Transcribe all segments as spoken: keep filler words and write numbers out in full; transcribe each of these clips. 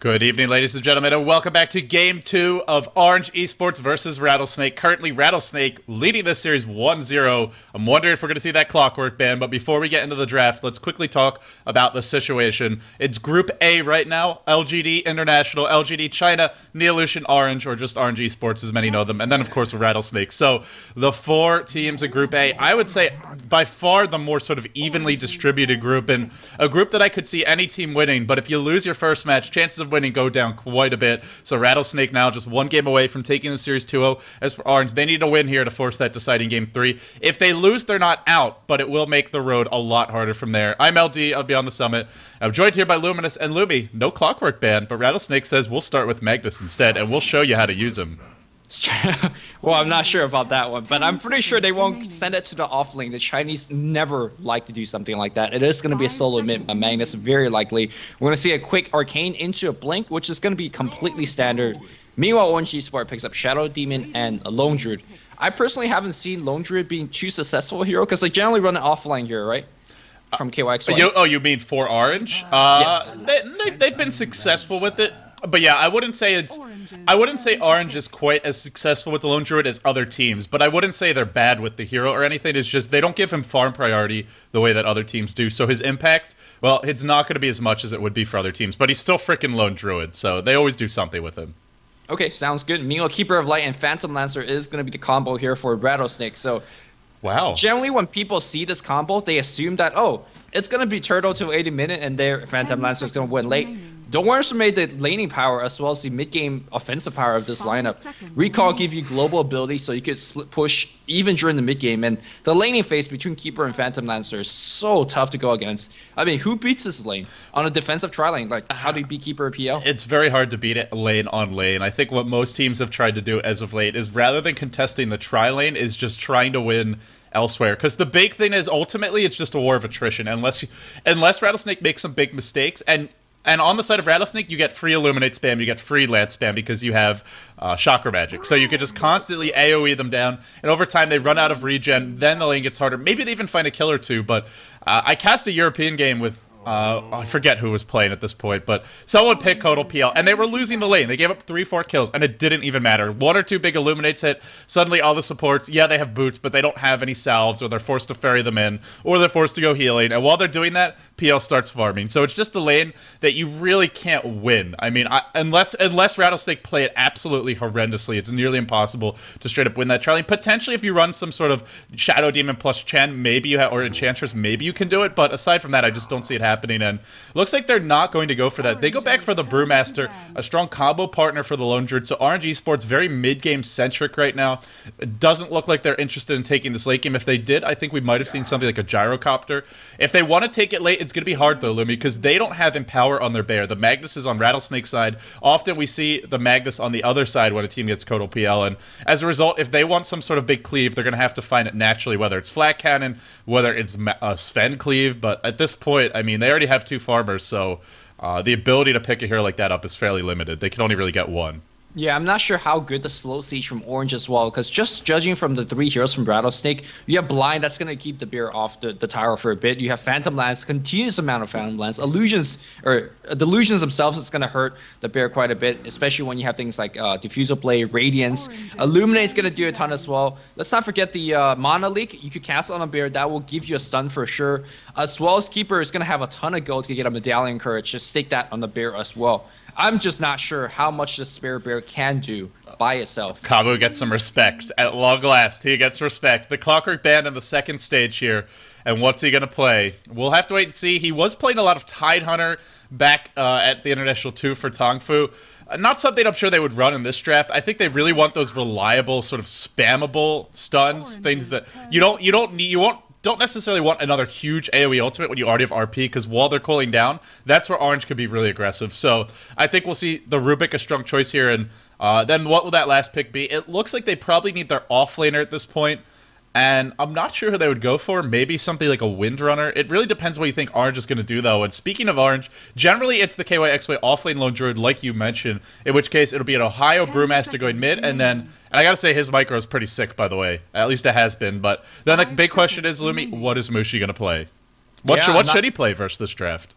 Good evening, ladies and gentlemen, and welcome back to Game two of Orange Esports versus Rattlesnake. Currently, Rattlesnake leading this series one zero. I'm wondering if we're going to see that clockwork ban, but before we get into the draft, let's quickly talk about the situation. It's Group A right now, L G D International, L G D China, Neolution Orange, or just Orange Esports as many know them, and then, of course, Rattlesnake. So, the four teams in Group A, I would say by far the more sort of evenly distributed group, and a group that I could see any team winning, but if you lose your first match, chances of winning go down quite a bit. So Rattlesnake now just one game away from taking the series two oh. As for Orange, they need to win here to force that deciding game three. If they lose, they're not out, but it will make the road a lot harder from there. I'm L D of Beyond the Summit. I'm joined here by Luminous and Lumi. No clockwork ban, but Rattlesnake says we'll start with Magnus instead, and we'll show you how to use him. Well, I'm not sure about that one, but I'm pretty sure they won't send it to the off lane. The Chinese never like to do something like that. It is going to be a solo mid by Magnus, very likely. We're going to see a quick Arcane into a Blink, which is going to be completely standard. Meanwhile, Orange Esports picks up Shadow Demon and Lone Druid. I personally haven't seen Lone Druid being too successful hero, because they generally run an offline hero, right? From K Y X Y. Uh, you, oh, you mean for Orange? Uh, yes. They, they've, they've been successful with it. But yeah, I wouldn't say it's. I wouldn't say Orange is quite as successful with the Lone Druid as other teams, but I wouldn't say they're bad with the hero or anything. It's just they don't give him farm priority the way that other teams do. So his impact, well, it's not going to be as much as it would be for other teams. But he's still freaking Lone Druid, so they always do something with him. Okay, sounds good. Meanwhile, Keeper of Light and Phantom Lancer is going to be the combo here for Rattlesnake. So, wow. Generally, when people see this combo, they assume that, oh, it's going to be Turtle till eighty minute and their Phantom Lancer is going to win late. Don't underestimate the laning power as well as the mid-game offensive power of this lineup. Recall give you global ability so you could split push even during the mid-game. And the laning phase between Keeper and Phantom Lancer is so tough to go against. I mean, who beats this lane on a defensive tri-lane? Like, how do you beat Keeper or P L? It's very hard to beat it lane on lane. I think what most teams have tried to do as of late is rather than contesting the tri-lane is just trying to win elsewhere, because the big thing is ultimately it's just a war of attrition unless you, unless Rattlesnake makes some big mistakes. And And on the side of Rattlesnake, you get free Illuminate spam, you get free Lance spam because you have uh, Chakra Magic. So you can just constantly AoE them down, and over time they run out of regen, then the lane gets harder. Maybe they even find a kill or two, but uh, I cast a European game with, uh, I forget who was playing at this point, but someone picked Kodal P L, and they were losing the lane. They gave up three, four kills, and it didn't even matter. One or two big Illuminates hit, suddenly all the supports, yeah, they have boots, but they don't have any salves, or they're forced to ferry them in, or they're forced to go healing, and while they're doing that, P L starts farming. So it's just a lane that you really can't win. I mean, I, unless unless Rattlesnake play it absolutely horrendously, it's nearly impossible to straight up win that tri-lane. Potentially, if you run some sort of Shadow Demon plus Chen, maybe you have, or Enchantress, maybe you can do it. But aside from that, I just don't see it happening. And it looks like they're not going to go for that. They go back for the Brewmaster, a strong combo partner for the Lone Druid. So Orange Esports very mid-game centric right now. It doesn't look like they're interested in taking this late game. If they did, I think we might have seen something like a Gyrocopter. If they want to take it late, it's going to be hard though, Lumi, because they don't have Empower on their bear. The Magnus is on Rattlesnake's side. Often we see the Magnus on the other side when a team gets Kodal P L, and as a result, if they want some sort of big cleave, they're going to have to find it naturally, whether it's Flat Cannon, whether it's uh, Sven cleave, but at this point, I mean, they already have two farmers, so uh, the ability to pick a hero like that up is fairly limited. They can only really get one. Yeah, I'm not sure how good the slow siege from Orange as well, because just judging from the three heroes from Rattlesnake, you have Blind, that's going to keep the bear off the, the tower for a bit. You have Phantom Lance, continuous amount of Phantom Lance. Illusions, or uh, Delusions themselves, it's going to hurt the bear quite a bit, especially when you have things like uh, Diffusal Blade, Radiance. Illuminate's going to do a ton as well. Let's not forget the uh, Mana Leak. You could cast on a bear, that will give you a stun for sure. As well as Keeper is going to have a ton of gold to get a Medallion Courage. Just stake that on the bear as well. I'm just not sure how much the Spare Bear can do by itself. Kabu gets some respect. At long last, he gets respect. The Clockwork Band in the second stage here. And what's he going to play? We'll have to wait and see. He was playing a lot of Tidehunter back uh, at the International two for Tongfu. Uh, not something I'm sure they would run in this draft. I think they really want those reliable, sort of spammable stuns. Things that you don't, you don't need, you won't don't necessarily want another huge AoE ultimate when you already have R P, because while they're cooling down, that's where Orange could be really aggressive. So I think we'll see the Rubik a strong choice here, and uh, then what will that last pick be? It looks like they probably need their offlaner at this point, and I'm not sure who they would go for. Maybe something like a Windrunner. It really depends what you think Orange is going to do, though. And speaking of Orange, generally it's the K Y X Y offlane Lone Druid, like you mentioned, in which case it'll be an Ohio Brewmaster going mid, and then, and I gotta say, his micro is pretty sick, by the way. At least it has been. But then the big question is, Lumi, what is Mushi going to play? What, yeah, should, what not, should he play versus this draft?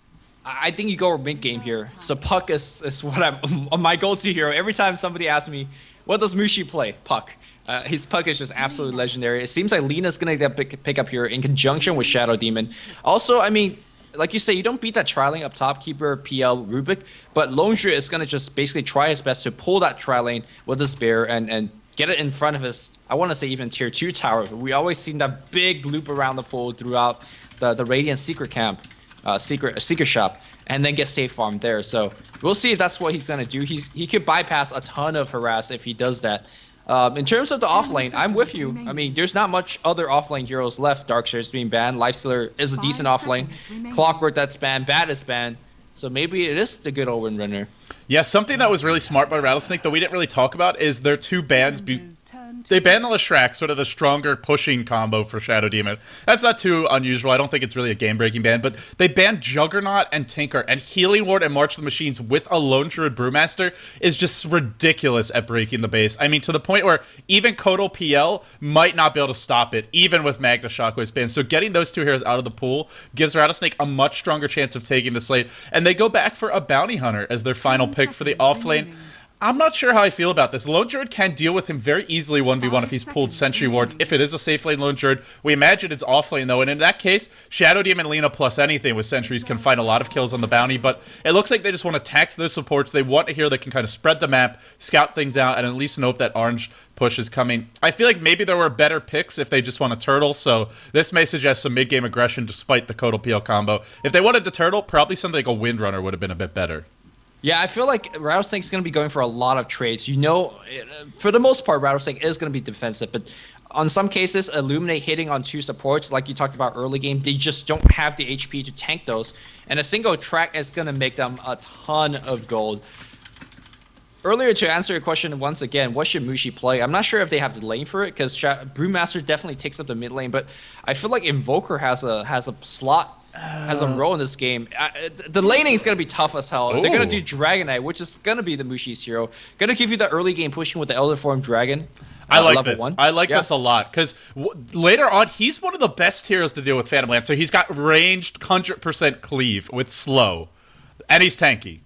I think you go mid game here. So Puck is, is what I'm my go-to hero. Every time somebody asks me, what does Mushi play? Puck. Uh, his Puck is just absolutely legendary. It seems like Lina's gonna get pick, pick up here in conjunction with Shadow Demon. Also, I mean, like you say, you don't beat that tri-lane up top, Keeper, P L, Rubik, but Lone Druid is gonna just basically try his best to pull that tri-lane with his bear and and get it in front of his, I want to say even tier two tower. We always seen that big loop around the pool throughout the the Radiant secret camp. Uh, secret secret shop, and then get safe farm there. So we'll see if that's what he's gonna do. He's he could bypass a ton of harass if he does that. Um, in terms of the offlane, I'm with you. I mean, there's not much other offlane heroes left. Darkseer's being banned. Lifestealer is a decent offlane. Clockwork that's banned. Bat is banned. So maybe it is the good old Windrunner. Yeah, something that was really smart by Rattlesnake that we didn't really talk about is their two bans. Be they banned the Leshrac, sort of the stronger pushing combo for Shadow Demon. That's not too unusual. I don't think it's really a game-breaking ban, but they banned Juggernaut and Tinker, and Healing Ward and March of the Machines with a Lone Druid Brewmaster is just ridiculous at breaking the base. I mean, to the point where even Kotal P L might not be able to stop it, even with Magna Shockwave's ban. So getting those two heroes out of the pool gives Rattlesnake a much stronger chance of taking the slate, and they go back for a Bounty Hunter as their final pick for the offlane. I'm not sure how I feel about this. Lone Druid can deal with him very easily one v one if he's pulled Sentry Wards. If it is a safe lane Lone Druid, we imagine it's offlane though, and in that case, Shadow Demon Lina plus anything with Sentries can find a lot of kills on the bounty, but it looks like they just want to tax their supports. They want a hero that can kind of spread the map, scout things out, and at least know if that orange push is coming. I feel like maybe there were better picks if they just want to turtle, so this may suggest some mid-game aggression despite the Kotal P L combo. If they wanted to turtle, probably something like a Windrunner would have been a bit better. Yeah, I feel like Rattlesnake's going to be going for a lot of trades. You know, for the most part, Rattlesnake is going to be defensive, but on some cases, Illuminate hitting on two supports, like you talked about early game, they just don't have the H P to tank those, and a single track is going to make them a ton of gold. Earlier, to answer your question once again, what should Mushi play? I'm not sure if they have the lane for it, because Brewmaster definitely takes up the mid lane, but I feel like Invoker has a has a slot, has a role in this game. Uh, the laning is going to be tough as hell. Ooh. They're going to do Dragon Knight, which is going to be the Mushi's hero. Going to give you the early game pushing with the Elder Form Dragon. I uh, like this. One. I like yeah. this a lot, because later on, he's one of the best heroes to deal with Phantom Lance. So he's got ranged one hundred percent cleave with slow, and he's tanky.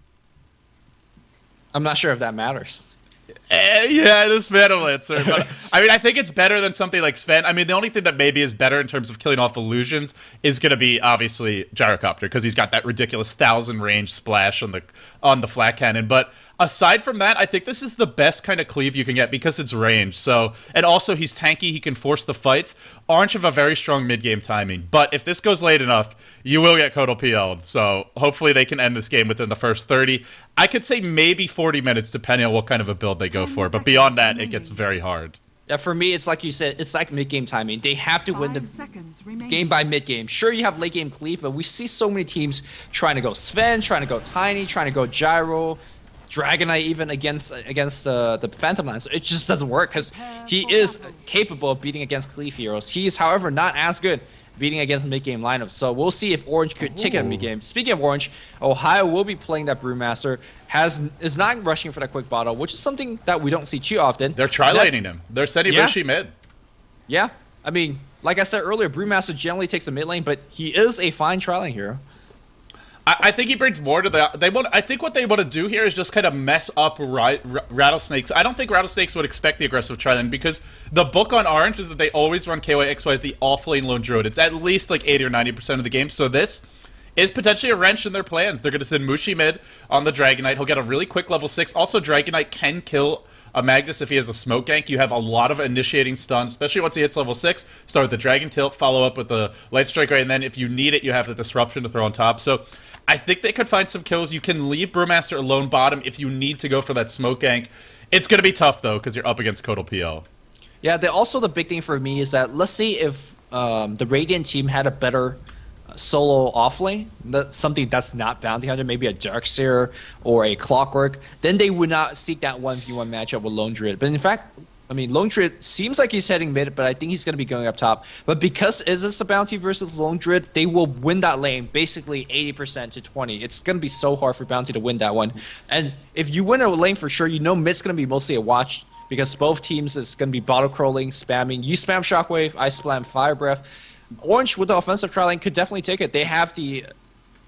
I'm not sure if that matters. Uh, yeah, it is Phantom Lancer. But, I mean, I think it's better than something like Sven. I mean, the only thing that maybe is better in terms of killing off illusions is going to be, obviously, Gyrocopter, because he's got that ridiculous thousand range splash on the on the flat cannon. But aside from that, I think this is the best kind of cleave you can get because it's range. So, and also, he's tanky. He can force the fights. Orange have a very strong mid-game timing. But if this goes late enough, you will get Kotal P L'd. So, hopefully, they can end this game within the first thirty. I could say maybe forty minutes, depending on what kind of a build they go for. But beyond that, it gets very hard. Yeah, for me, it's like you said, it's like mid-game timing. They have to win the game by mid-game. Sure, you have late-game cleave, but we see so many teams trying to go Sven, trying to go Tiny, trying to go Gyro, Dragon Knight even against against uh, the Phantom Lance. It just doesn't work because he is capable of beating against cleave heroes. He is, however, not as good beating against mid-game lineups. So we'll see if Orange could take it mid-game. Speaking of Orange, Ohio will be playing that Brewmaster. Has is not rushing for that quick bottle, which is something that we don't see too often. They're tri-laning him. They're setting yeah. Mushi mid. Yeah. I mean, like I said earlier, Brewmaster generally takes the mid lane, but he is a fine tri-lane hero. I, I think he brings more to the. They want. I think what they want to do here is just kind of mess up ri Rattlesnakes. I don't think Rattlesnakes would expect the aggressive tri-lane because the book on Orange is that they always run K Y X Y as the off-lane Lone Druid. It's at least like eighty or ninety percent of the game. So this is potentially a wrench in their plans. They're going to send Mushi mid on the Dragon Knight. He'll get a really quick level six. Also, Dragon Knight can kill a Magnus if he has a smoke gank. You have a lot of initiating stun, especially once he hits level six. Start with the Dragon Tilt, follow up with the Light Strike Ray, and then if you need it, you have the Disruption to throw on top. So I think they could find some kills. You can leave Brewmaster alone bottom if you need to go for that smoke gank. It's going to be tough, though, because you're up against Kotal P L. Yeah, the, also the big thing for me is that let's see if um, the Radiant team had a better solo offlane, that, something that's not Bounty Hunter, maybe a Darkseer or a Clockwork, then they would not seek that one v one matchup with Lone Druid. But in fact, I mean, Lone Druid seems like he's heading mid, but I think he's going to be going up top. But because is this a Bounty versus Lone Druid, they will win that lane basically eighty percent to twenty. It's going to be so hard for Bounty to win that one. And if you win a lane for sure, you know mid's going to be mostly a watch because both teams is going to be bottle crawling, spamming. You spam Shockwave, I spam Fire Breath. Orange with the offensive tri lane could definitely take it. They have the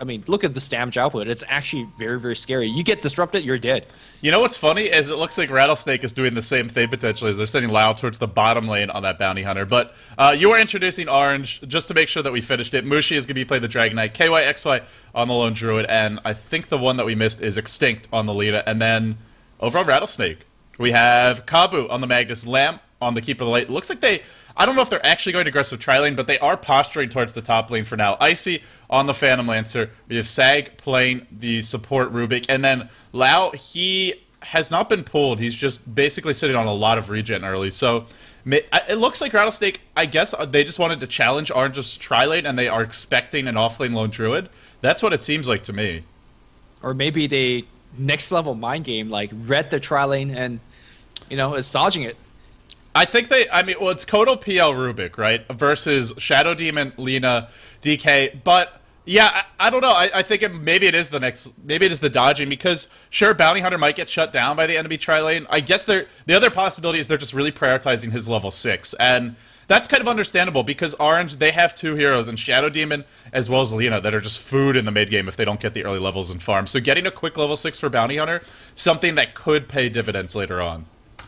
I mean, look at this damage output. It's actually very, very scary. You get disrupted, you're dead. You know what's funny is it looks like Rattlesnake is doing the same thing potentially as they're sending Lao towards the bottom lane on that Bounty Hunter. But uh, you were introducing Orange just to make sure that we finished it. Mushi is going to be playing the Dragon Knight, K Y X Y on the Lone Druid, and I think the one that we missed is Extinct on the Lita. And then over on Rattlesnake, we have Kabu on the Magnus, Lamp on the Keeper of the Light. It looks like they... I don't know if they're actually going aggressive tri-lane, but they are posturing towards the top lane for now. Icy on the Phantom Lancer. We have Sag playing the support Rubik. And then Lao, he has not been pulled. He's just basically sitting on a lot of regen early. So it looks like Rattlesnake, I guess they just wanted to challenge Orange's tri-lane, and they are expecting an off-lane Lone Druid. That's what it seems like to me. Or maybe they next level mind game, like read the tri-lane and, you know, is dodging it. I think they, I mean, well, it's Kodo P L Rubik, right? Versus Shadow Demon, Lina, D K. But, yeah, I, I don't know. I, I think it, maybe it is the next, maybe it is the dodging because, sure, Bounty Hunter might get shut down by the enemy tri-lane. I guess they're, the other possibility is they're just really prioritizing his level six. And that's kind of understandable because Orange, they have two heroes in Shadow Demon as well as Lina that are just food in the mid game if they don't get the early levels in farm. So getting a quick level six for Bounty Hunter, something that could pay dividends later on.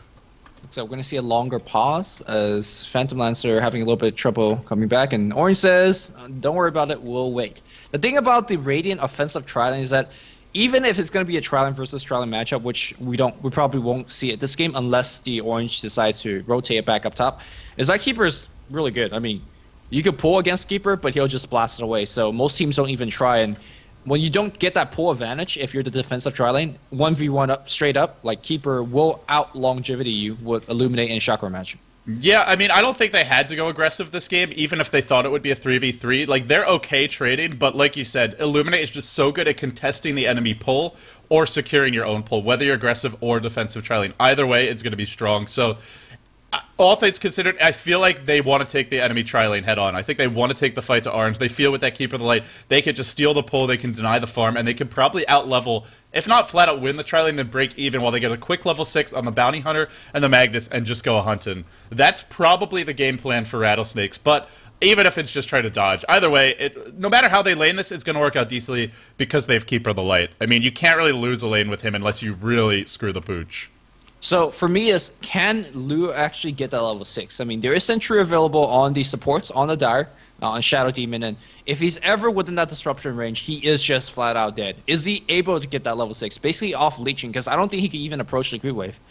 So we're going to see a longer pause as Phantom Lancer having a little bit of trouble coming back. And Orange says, don't worry about it, we'll wait. The thing about the Radiant offensive tri-lane is that even if it's going to be a tri-lane versus tri-lane matchup, which we don't, we probably won't see it this game unless the Orange decides to rotate it back up top, is that Keeper is really good. I mean, you could pull against Keeper, but he'll just blast it away. So most teams don't even try. And when you don't get that pull advantage, if you're the defensive tri-lane, one v one up straight up, like Keeper will out longevity you with Illuminate and Chakra Match. Yeah, I mean, I don't think they had to go aggressive this game, even if they thought it would be a three v three. Like, they're okay trading, but like you said, Illuminate is just so good at contesting the enemy pull or securing your own pull, whether you're aggressive or defensive tri-lane. Either way, it's going to be strong. So, all things considered, I feel like they want to take the enemy tri-lane head on. I think they want to take the fight to Orange. They feel with that Keeper of the Light, they could just steal the pull, they can deny the farm, and they could probably out-level, if not flat out win the tri-lane, then break even while they get a quick level six on the Bounty Hunter and the Magnus and just go hunting. That's probably the game plan for Rattlesnakes, but even if it's just trying to dodge. Either way, it, no matter how they lane this, it's going to work out decently because they have Keeper of the Light. I mean, you can't really lose a lane with him unless you really screw the pooch. So for me, is can Lu actually get that level six? I mean, there is Sentry available on the supports, on the Dire, uh, on Shadow Demon, and if he's ever within that disruption range, he is just flat out dead. Is he able to get that level six? Basically off leeching, because I don't think he can even approach the Creep Wave.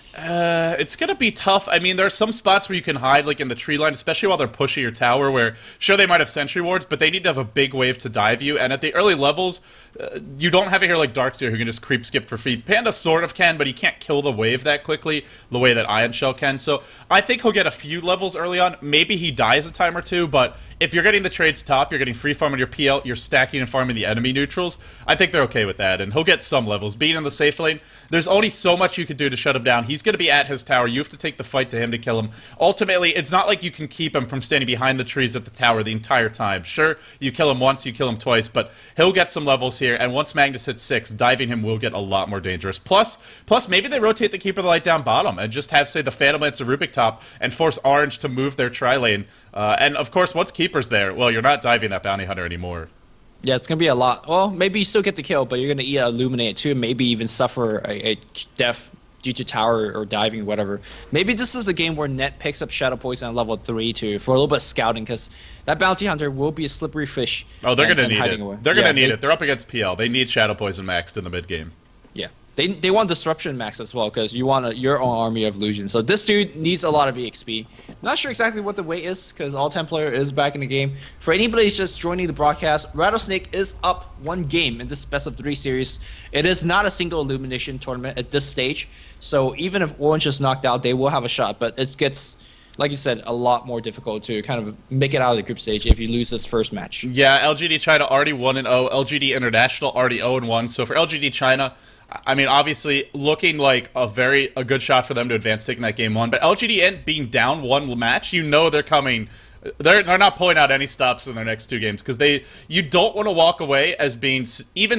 Uh, it's gonna be tough. I mean, there are some spots where you can hide, like in the tree line, especially while they're pushing your tower, where, sure, they might have sentry wards, but they need to have a big wave to dive you, and at the early levels, uh, you don't have a hero like Darkseer who can just creep skip for free. Panda sort of can, but he can't kill the wave that quickly, the way that Ion Shell can, so I think he'll get a few levels early on. Maybe he dies a time or two, but if you're getting the trades top, you're getting free farm on your P L, you're stacking and farming the enemy neutrals, I think they're okay with that, and he'll get some levels. Being in the safe lane, there's only so much you can do to shut him down. He's going to be at his tower. You have to take the fight to him to kill him. Ultimately, it's not like you can keep him from standing behind the trees at the tower the entire time. Sure, you kill him once, you kill him twice, but he'll get some levels here, and once Magnus hits six, diving him will get a lot more dangerous. Plus, plus maybe they rotate the Keeper of the Light down bottom and just have, say, the Phantom Lancer Rubik top and force Orange to move their tri-lane. Uh, and, of course, once Keeper's there, well, you're not diving that Bounty Hunter anymore. Yeah, it's going to be a lot. Well, maybe you still get the kill, but you're going to eat an Illuminate too, maybe even suffer a, a death due to tower or diving, whatever. Maybe this is a game where Net picks up Shadow Poison at level three to for a little bit of scouting, because that Bounty Hunter will be a slippery fish. Oh, they're going to need it. Away. They're going to yeah, need they, it. They're up against P L. They need Shadow Poison maxed in the mid game. Yeah. They, they want Disruption max as well, because you want a, your own army of illusions. So this dude needs a lot of E X P. Not sure exactly what the weight is, because All ten player is back in the game. For anybody who's just joining the broadcast, Rattlesnake is up one game in this best of three series. It is not a single elimination tournament at this stage. So even if Orange is knocked out, they will have a shot. But it gets, like you said, a lot more difficult to kind of make it out of the group stage if you lose this first match. Yeah, L G D China already one and oh. L G D International already oh and one. So for L G D China, I mean, obviously looking like a very a good shot for them to advance taking that game one. But L G D N being down one match, you know they're coming. They're they're not pulling out any stops in their next two games, because they you don't want to walk away as being even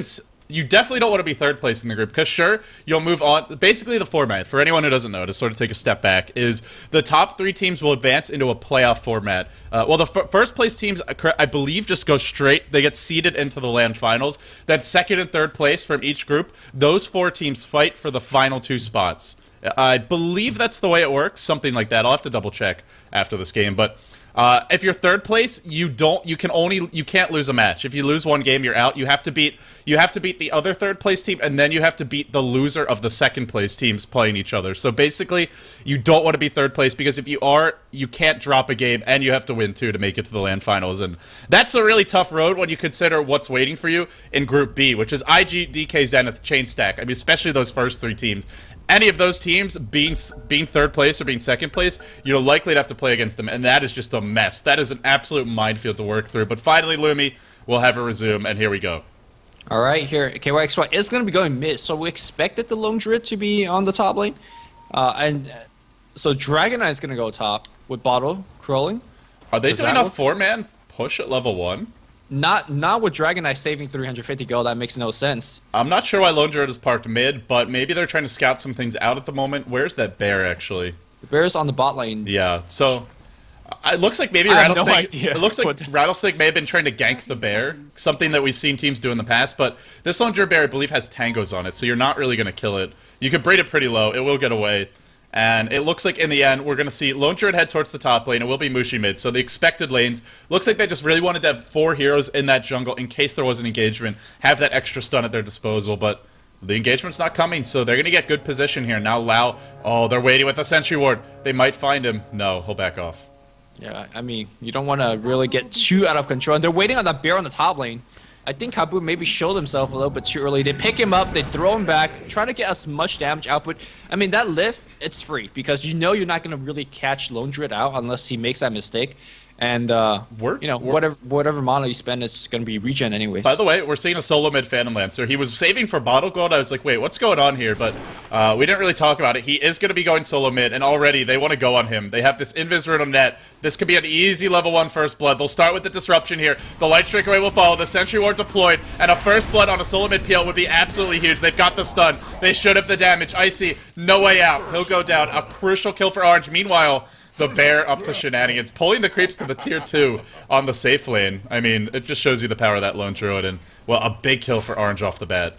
you definitely don't want to be third place in the group, because sure, you'll move on. Basically, the format, for anyone who doesn't know, to sort of take a step back, is the top three teams will advance into a playoff format. Uh, well, the f first place teams, I believe, just go straight. They get seeded into the LAN finals. Then second and third place from each group, those four teams fight for the final two spots. I believe that's the way it works, something like that. I'll have to double check after this game, but uh, if you're third place, you don't, you can only, you can't lose a match. If you lose one game, you're out. You have to beat, you have to beat the other third place team, and then you have to beat the loser of the second place teams playing each other. So basically, you don't want to be third place, because if you are, you can't drop a game, and you have to win too to make it to the LAN finals. And that's a really tough road when you consider what's waiting for you in Group B, which is I G, D K, Zenith, Chain Stack. I mean, especially those first three teams. Any of those teams being being third place or being second place, you're likely to have to play against them, and that is just a mess. That is an absolute minefield to work through. But finally, Lumi, we'll have a resume, and here we go. All right, here, K Y X Y is going to be going mid, so we expected the Lone Druid to be on the top lane. Uh, and uh, so Dragon Knight is going to go top with Bottle crawling. Are they Does doing that a work? four-man push at level one? Not not with Dragon Knight saving three hundred fifty gold. That makes no sense. I'm not sure why Lone Druid is parked mid, but maybe they're trying to scout some things out at the moment. Where's that bear, actually? The Bear's on the bot lane. Yeah, so uh, it looks like maybe I have no Rattlesnake. idea It looks like what the- Rattlesnake may have been trying to gank the bear, something that we've seen teams do in the past. But this Lone Druid bear, I believe, has tangos on it, so you're not really going to kill it. You could braid it pretty low; it will get away. And it looks like in the end, we're going to see Lone Druid head towards the top lane. It will be Mushi mid. So the expected lanes, looks like they just really wanted to have four heroes in that jungle in case there was an engagement, have that extra stun at their disposal. But the engagement's not coming, so they're going to get good position here. Now Lao, oh, they're waiting with a Sentry Ward. They might find him. No, he'll back off. Yeah, I mean, you don't want to really get too out of control. And they're waiting on that Bear on the top lane. I think Habu maybe showed himself a little bit too early. They pick him up, they throw him back, trying to get as much damage output. I mean, that lift, it's free, because you know you're not going to really catch Lone Druid out unless he makes that mistake. And, uh, We're- you know, we're- whatever whatever mana you spend is going to be regen anyways. By the way, we're seeing a solo mid Phantom Lancer. He was saving for bottle gold. I was like, wait, what's going on here? But uh, we didn't really talk about it. He is going to be going solo mid, and already they want to go on him. They have this Invis Rune on net. This could be an easy level one first blood. They'll start with the disruption here. The Light Strike Away will follow. The Sentry Ward deployed, and a first blood on a solo mid P L would be absolutely huge. They've got the stun. They should have the damage. Icy, no way out. He'll go down. A crucial kill for Orange. Meanwhile, the bear up to shenanigans, pulling the creeps to the tier two on the safe lane. I mean, it just shows you the power of that Lone Druid, and, well, a big kill for Orange off the bat.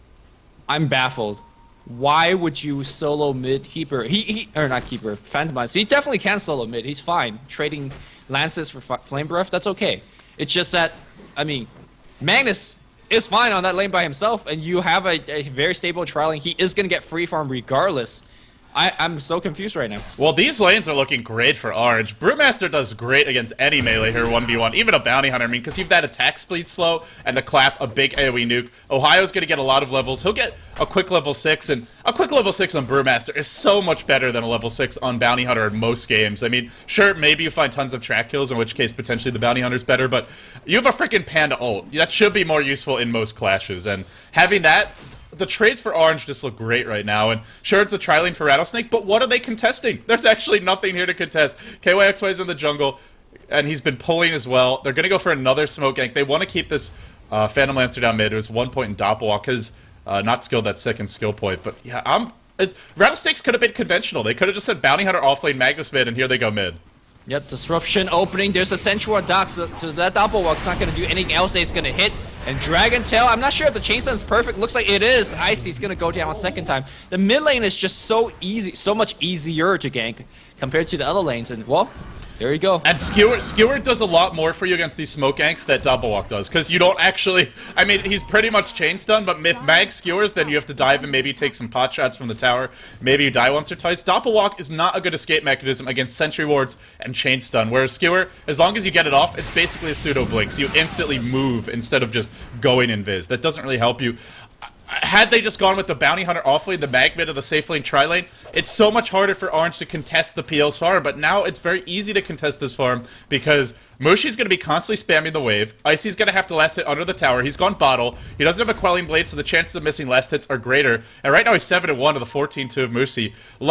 I'm baffled. Why would you solo mid keeper? He, he or not keeper, Phantom Lancer. He definitely can solo mid. He's fine. Trading lances for f flame breath, that's okay. It's just that, I mean, Magnus is fine on that lane by himself, and you have a, a very stable trialing. He is going to get free farm regardless. I, I'm so confused right now. Well, these lanes are looking great for Orange. Brewmaster does great against any melee here, one v one, even a Bounty Hunter. I mean, because you've that attack speed slow and the clap, a big AoE nuke. Ohio's going to get a lot of levels. He'll get a quick level six, and a quick level six on Brewmaster is so much better than a level six on Bounty Hunter in most games. I mean, sure, maybe you find tons of track kills, in which case potentially the Bounty Hunter's better, but you have a freaking Panda ult. That should be more useful in most clashes, and having that, the trades for Orange just look great right now, and sure, it's a tri-lane for Rattlesnake, but what are they contesting? There's actually nothing here to contest. K Y X Y is in the jungle, and he's been pulling as well. They're going to go for another smoke gank. They want to keep this uh, Phantom Lancer down mid. It was one point in Doppelwalk, because uh, not skilled that second skill point, but yeah, I'm... It's, Rattlesnakes could have been conventional. They could have just said Bounty Hunter offlane, Magnus mid, and here they go mid. Yep, disruption opening. There's a Sensual Dock, so, so that Doppelwalk's not going to do anything else. It's going to hit. And Dragon Tail, I'm not sure if the chain is perfect. Looks like it is. Icy's going to go down a second time. The mid lane is just so easy, so much easier to gank compared to the other lanes. And, well, there you go. And Skewer, Skewer does a lot more for you against these smoke ganks that Doppelwalk does, because you don't actually... I mean, he's pretty much chain stun, but if Mag skewers, then you have to dive and maybe take some pot shots from the tower. Maybe you die once or twice. Doppelwalk is not a good escape mechanism against Sentry Wards and chain stun, whereas Skewer, as long as you get it off, it's basically a pseudo blink, so you instantly move instead of just going invis. That doesn't really help you. Had they just gone with the Bounty Hunter offlane, the mag mid of the safe lane tri-lane, it's so much harder for Orange to contest the P L's farm, but now it's very easy to contest this farm because Mushi's going to be constantly spamming the wave, Icy's going to have to last hit under the tower, he's gone bottle, he doesn't have a Quelling Blade, so the chances of missing last hits are greater, and right now he's seven and one to the fourteen two of Mushi.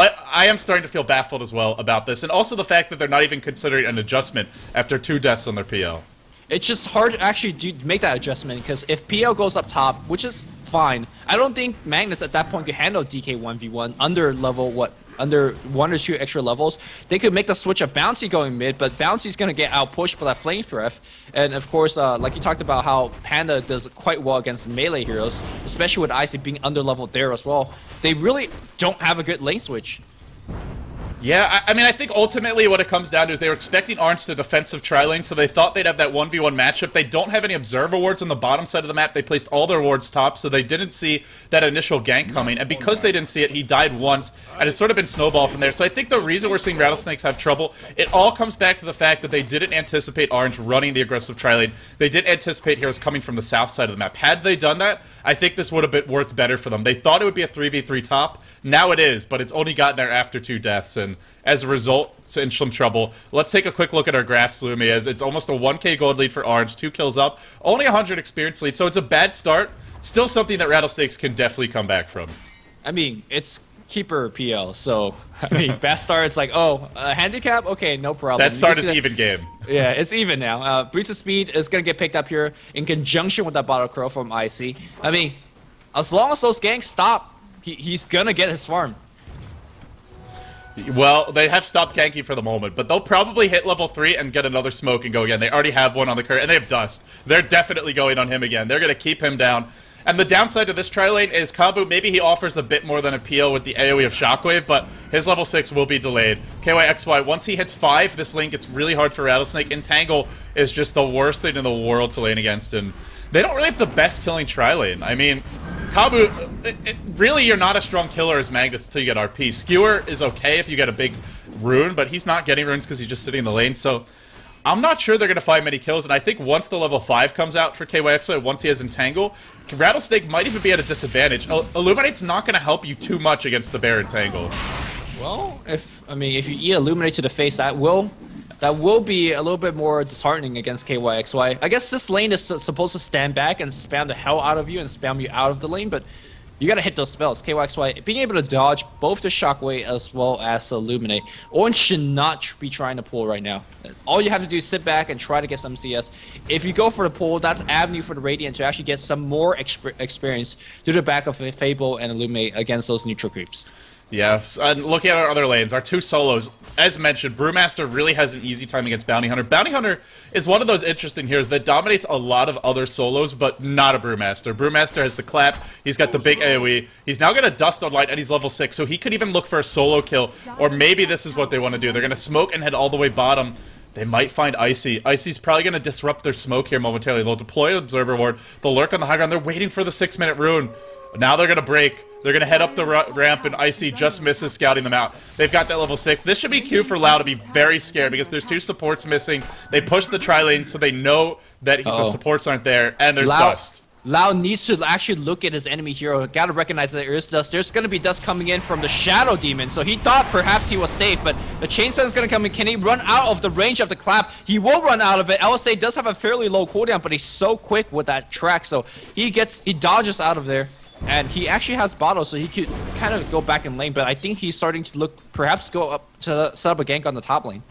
I am starting to feel baffled as well about this, and also the fact that they're not even considering an adjustment after two deaths on their P L. It's just hard to actually do, make that adjustment, because if P L goes up top, which is fine. I don't think Magnus at that point could handle D K one v one under level what under one or two extra levels. They could make the switch of Bouncy going mid, but Bouncy's gonna get out pushed by that Flame Breath. And of course, uh, like you talked about how Panda does quite well against melee heroes, especially with Icy being under leveled there as well. They really don't have a good lane switch. Yeah, I, I mean, I think ultimately what it comes down to is they were expecting Orange to defensive tri-lane, so they thought they'd have that one v one matchup. They don't have any Observer wards on the bottom side of the map. They placed all their wards top, so they didn't see that initial gank coming. And because they didn't see it, he died once, and it's sort of been snowball from there. So I think the reason we're seeing Rattlesnakes have trouble, it all comes back to the fact that they didn't anticipate Orange running the aggressive tri-lane. They didn't anticipate heroes coming from the south side of the map. Had they done that, I think this would have been worth better for them. They thought it would be a three v three top. Now it is, but it's only gotten there after two deaths, and as a result, it's in some trouble. Let's take a quick look at our graphs, Lumi, as it's almost a one K gold lead for Orange, two kills up, only one hundred experience lead, so it's a bad start. Still something that Rattlesnakes can definitely come back from. I mean, it's Keeper P L, so, I mean, bad start, it's like, oh, uh, handicap? Okay, no problem. That start is even game. Yeah, it's even now. Uh, Breach of Speed is going to get picked up here in conjunction with that Bottle Crow from Icy. I mean, as long as those ganks stop, he, he's going to get his farm. Well, they have stopped ganking for the moment, but they'll probably hit level three and get another smoke and go again. They already have one on the current, and they have Dust. They're definitely going on him again. They're going to keep him down. And the downside of this tri-lane is Kabu, maybe he offers a bit more than appeal with the AoE of Shockwave, but his level six will be delayed. K Y X Y, once he hits five, this lane gets really hard for Rattlesnake. Entangle is just the worst thing in the world to lane against, and they don't really have the best killing tri-lane. I mean, Kabu, it, it, really you're not a strong killer as Magnus until you get R P. Skewer is okay if you get a big rune, but he's not getting runes because he's just sitting in the lane, so I'm not sure they're going to find many kills, and I think once the level five comes out for K Y X Y, once he has Entangle, Rattlesnake might even be at a disadvantage. Il Illuminate's not going to help you too much against the Bear Entangle. Well, if, I mean, if you eat Illuminate to the face, that will... That will be a little bit more disheartening against K Y X Y. I guess this lane is supposed to stand back and spam the hell out of you and spam you out of the lane, but you gotta hit those spells. K Y X Y being able to dodge both the Shockwave as well as the Illuminate. Orange should not be trying to pull right now. All you have to do is sit back and try to get some C S. If you go for the pull, that's avenue for the Radiant to actually get some more exp experience through the back of Fable and Illuminate against those neutral creeps. Yeah, and looking at our other lanes, our two solos, as mentioned, Brewmaster really has an easy time against Bounty Hunter. Bounty Hunter is one of those interesting heroes that dominates a lot of other solos, but not a Brewmaster. Brewmaster has the clap, he's got the big AoE, he's now got a Dust Online, and he's level six, so he could even look for a solo kill, or maybe this is what they want to do. They're going to smoke and head all the way bottom. They might find Icy. Icy's probably going to disrupt their smoke here momentarily. They'll deploy an Observer Ward, they'll lurk on the high ground, they're waiting for the six minute rune. Now they're going to break. They're going to head up the ramp, and Icy just misses scouting them out. They've got that level six. This should be cue for Lau to be very scared, because there's two supports missing. They push the tri-lane, so they know that he, the supports aren't there, and there's Lau, Dust. Lau needs to actually look at his enemy hero. Gotta recognize that there is Dust. There's going to be Dust coming in from the Shadow Demon, so he thought perhaps he was safe, but the Chainsaw is going to come in. Can he run out of the range of the clap? He will run out of it. L S A does have a fairly low cooldown, but he's so quick with that track, so he gets, he dodges out of there. And he actually has Bottle, so he could kind of go back in lane, but I think he's starting to look, perhaps go up to set up a gank on the top lane.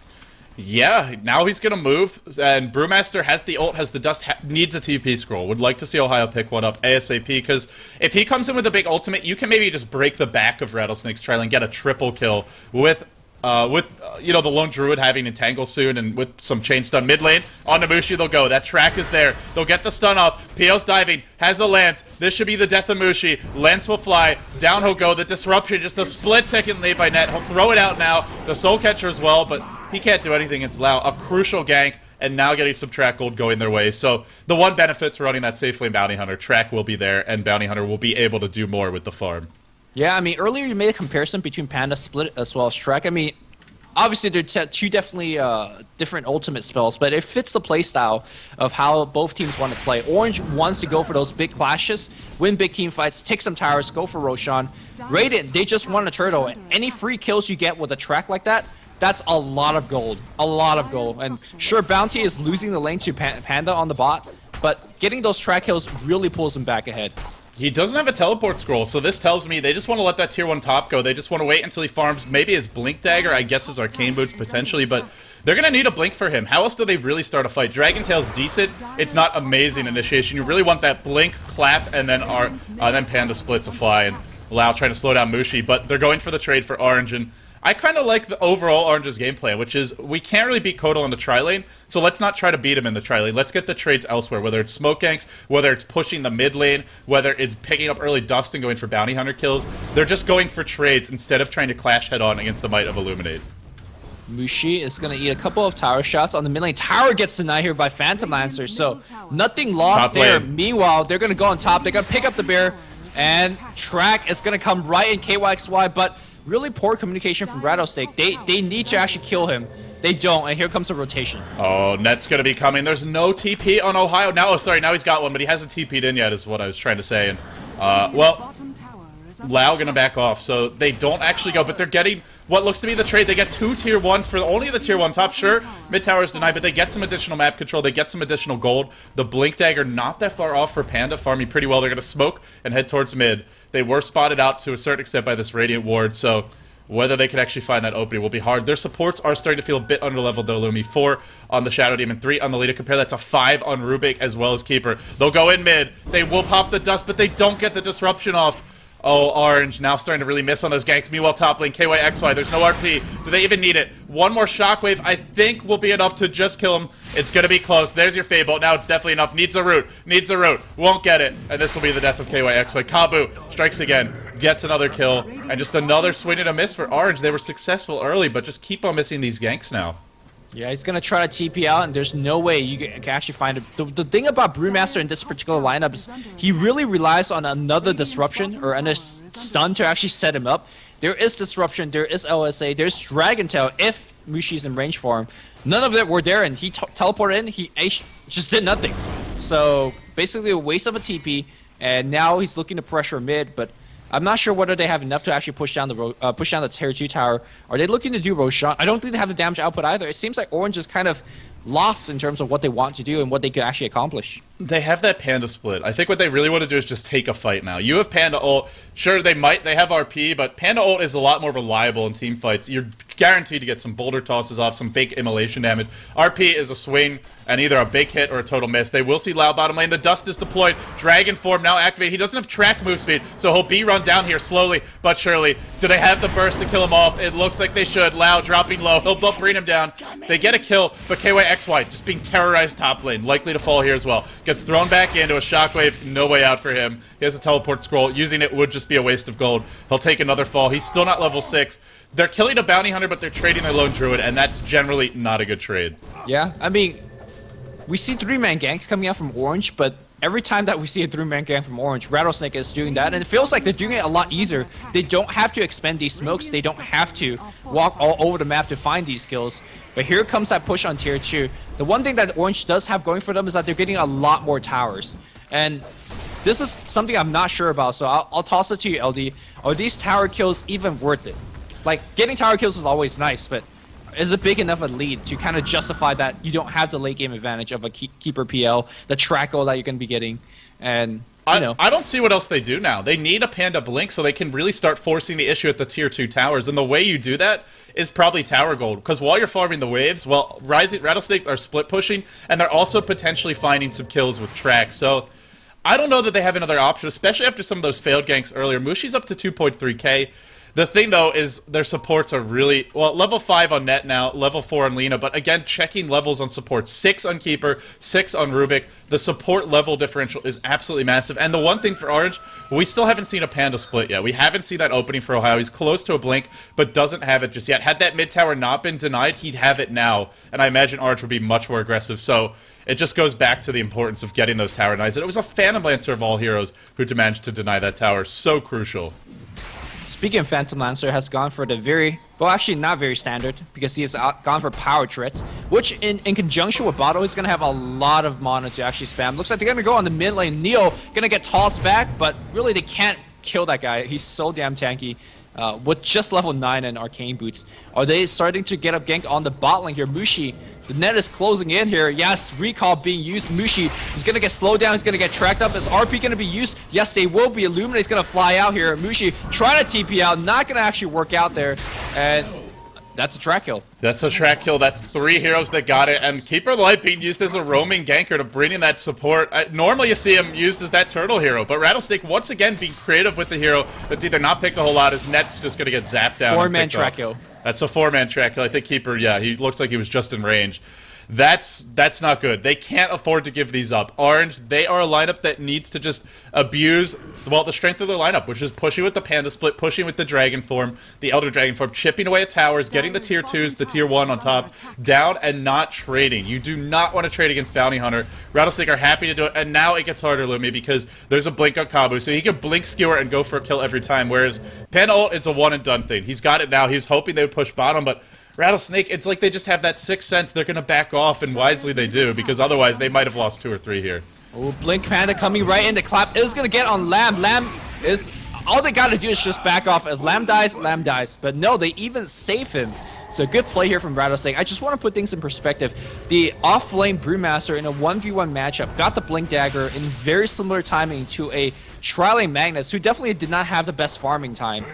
Yeah, now he's going to move, and Brewmaster has the ult, has the Dust, ha needs a T P scroll. Would like to see Ohio pick one up ASAP, because if he comes in with a big ultimate, you can maybe just break the back of Rattlesnake's trail and get a triple kill with Uh, with, uh, you know, the Lone Druid having Entangle soon, and with some chain stun mid lane, on Namushi they'll go. That track is there. They'll get the stun off. P O's diving, has a Lance. This should be the death of Mushi. Lance will fly. Down he'll go. The disruption, just a split second late by Net. He'll throw it out now. The Soul Catcher as well, but he can't do anything against Lau. A crucial gank, and now getting some track gold going their way. So the one benefit to running that safe lane Bounty Hunter, track will be there, and Bounty Hunter will be able to do more with the farm. Yeah, I mean, earlier you made a comparison between Panda Split as well as Shrek. I mean, obviously, they're two definitely uh, different ultimate spells, but it fits the playstyle of how both teams want to play. Orange wants to go for those big clashes, win big team fights, take some towers, go for Roshan. Radiant, they just want a turtle. Any free kills you get with a track like that, that's a lot of gold. A lot of gold. And sure, Bounty is losing the lane to Panda on the bot, but getting those track kills really pulls him back ahead. He doesn't have a teleport scroll, so this tells me they just want to let that tier one top go. They just want to wait until he farms maybe his Blink Dagger, I guess his Arcane Boots potentially, but they're going to need a blink for him. How else do they really start a fight? Dragon Tail's decent. It's not amazing initiation. You really want that blink, clap, and then our, uh, then Panda split to fly, and Lau trying to slow down Mushi, but they're going for the trade for Orange, and I kind of like the overall Orange's game plan, which is we can't really beat Kotal in the tri-lane, so let's not try to beat him in the tri-lane. Let's get the trades elsewhere, whether it's smoke ganks, whether it's pushing the mid lane, whether it's picking up early dust and going for bounty hunter kills. They're just going for trades instead of trying to clash head-on against the might of Illuminate. Mushi is going to eat a couple of tower shots on the mid lane. Tower gets denied here by Phantom Lancer, so nothing lost Top there. lane. Meanwhile, they're going to go on top. They're going to pick up the bear, and Track is going to come right in K Y X Y, but really poor communication from Rattlesnake. They they need to actually kill him. They don't, and here comes a rotation. Oh, Net's going to be coming. There's no T P on Ohio. Now, oh, sorry, now he's got one, but he hasn't T P'd in yet is what I was trying to say. And, uh, well, Lau going to back off, so they don't actually go, but they're getting what looks to be the trade. They get two tier ones for only the tier one top. Sure, mid tower is denied, but they get some additional map control. They get some additional gold. The Blink Dagger not that far off for Panda, farming pretty well. They're going to smoke and head towards mid. They were spotted out to a certain extent by this Radiant Ward, so whether they can actually find that opening will be hard. Their supports are starting to feel a bit underleveled though, Lumi. Four on the Shadow Demon, three on the Lita. Compare that to five on Rubik as well as Keeper. They'll go in mid. They will pop the dust, but they don't get the disruption off. Oh, Orange now starting to really miss on those ganks. Meanwhile, top lane, K Y X Y, there's no R P. Do they even need it? One more Shockwave, I think, will be enough to just kill him. It's going to be close. There's your Fable. Now it's definitely enough. Needs a root. Needs a root. Won't get it. And this will be the death of K Y X Y. Kabu strikes again. Gets another kill. And just another swing and a miss for Orange. They were successful early, but just keep on missing these ganks now. Yeah, he's going to try to T P out, and there's no way you can actually find it. The, the thing about Brewmaster in this particular lineup is he really relies on another disruption or another stun to actually set him up. There is disruption, there is L S A, there's Dragon Tail if Mushi's in range for him. None of them were there, and he teleported in, he just did nothing. So basically a waste of a T P, and now he's looking to pressure mid, but I'm not sure whether they have enough to actually push down the uh, push down the tier two tower. Are they looking to do Roshan? I don't think they have the damage output either. It seems like Orange is kind of lost in terms of what they want to do and what they could actually accomplish. They have that Panda split. I think what they really want to do is just take a fight now. You have Panda ult. Sure, they might. They have R P, but Panda ult is a lot more reliable in team fights. You're guaranteed to get some boulder tosses off, some fake immolation damage. R P is a swing and either a big hit or a total miss. They will see Lau bottom lane. The dust is deployed. Dragon form now activated. He doesn't have track move speed, so he'll be run down here slowly but surely. Do they have the burst to kill him off? It looks like they should. Lau dropping low. He'll bring him down. They get a kill, but K Y X Y just being terrorized top lane. Likely to fall here as well. Gets thrown back into a shockwave. No way out for him. He has a teleport scroll. Using it would just be a waste of gold. He'll take another fall. He's still not level six. They're killing a bounty hunter, but they're trading their lone druid, and that's generally not a good trade. Yeah, I mean, we see three-man ganks coming out from Orange, but every time that we see a three-man gang from Orange, Rattlesnake is doing that, and it feels like they're doing it a lot easier. They don't have to expend these smokes. They don't have to walk all over the map to find these kills. But here comes that push on tier two. The one thing that Orange does have going for them is that they're getting a lot more towers. And this is something I'm not sure about, so I'll, I'll toss it to you, L D. Are these tower kills even worth it? Like, getting tower kills is always nice, but is it big enough a lead to kind of justify that you don't have the late game advantage of a keeper P L, the Trackle that you're going to be getting, and you know. I, I don't see what else they do now. They need a Panda Blink so they can really start forcing the issue at the tier two towers, and the way you do that is probably tower gold, because while you're farming the waves, well, Rising Rattlesnakes are split pushing, and they're also potentially finding some kills with Track, so I don't know that they have another option, especially after some of those failed ganks earlier. Mushi's up to two point three K. The thing, though, is their supports are really... Well, level five on Net now, level four on Lina, but again, checking levels on support. six on Keeper, six on Rubik. The support level differential is absolutely massive. And the one thing for Orange, we still haven't seen a Panda split yet. We haven't seen that opening for Ohio. He's close to a Blink, but doesn't have it just yet. Had that mid tower not been denied, he'd have it now. And I imagine Orange would be much more aggressive. So it just goes back to the importance of getting those tower denies. And it was a Phantom Lancer of all heroes who managed to deny that tower. So crucial. Speaking of Phantom Lancer, has gone for the very, well actually not very standard, because he has out, gone for power threats, which in, in conjunction with Bottle, he's going to have a lot of mana to actually spam. Looks like they're going to go on the mid lane. Neo going to get tossed back, but really they can't kill that guy. He's so damn tanky. Uh, with just level nine and Arcane Boots. Are they starting to get up gank on the bot lane here? Mushi, the net is closing in here. Yes, recall being used. Mushi is going to get slowed down. He's going to get tracked up. Is R P going to be used? Yes, they will be. Illuminate's going to fly out here. Mushi trying to T P out. Not going to actually work out there. And That's a track kill. That's a track kill. That's three heroes that got it. And Keeper of the Light being used as a roaming ganker to bring in that support. I, normally you see him used as that turtle hero, but Rattlesnake once again being creative with the hero that's either not picked a whole lot. His net's just going to get zapped down. Four-man track kill. That's a four-man track kill. I think Keeper, yeah, he looks like he was just in range. That's that's not good. They can't afford to give these up. Orange, they are a lineup that needs to just abuse, well, the strength of their lineup, which is pushing with the Panda Split, pushing with the Dragon Form, the Elder Dragon Form, chipping away at towers, getting the tier twos, the tier one on top, down, and not trading. You do not want to trade against Bounty Hunter. Rattlesnake are happy to do it, and now it gets harder, Lumi, because there's a blink on Kabu, so he can blink skewer and go for a kill every time, whereas Panda ult, it's a one and done thing. He's got it now. He's hoping they would push bottom, but Rattlesnake, it's like they just have that sixth sense. They're going to back off, and wisely they do, because otherwise they might have lost two or three here. Oh, Blink Panda coming right in. The clap is going to get on Lamb. Lamb is... All they got to do is just back off. If Lamb dies, Lamb dies. But no, they even save him. So good play here from Rattlesnake. I just want to put things in perspective. The off-lane Brewmaster in a one v one matchup got the Blink Dagger in very similar timing to a Tri-Lane Magnus, who definitely did not have the best farming time.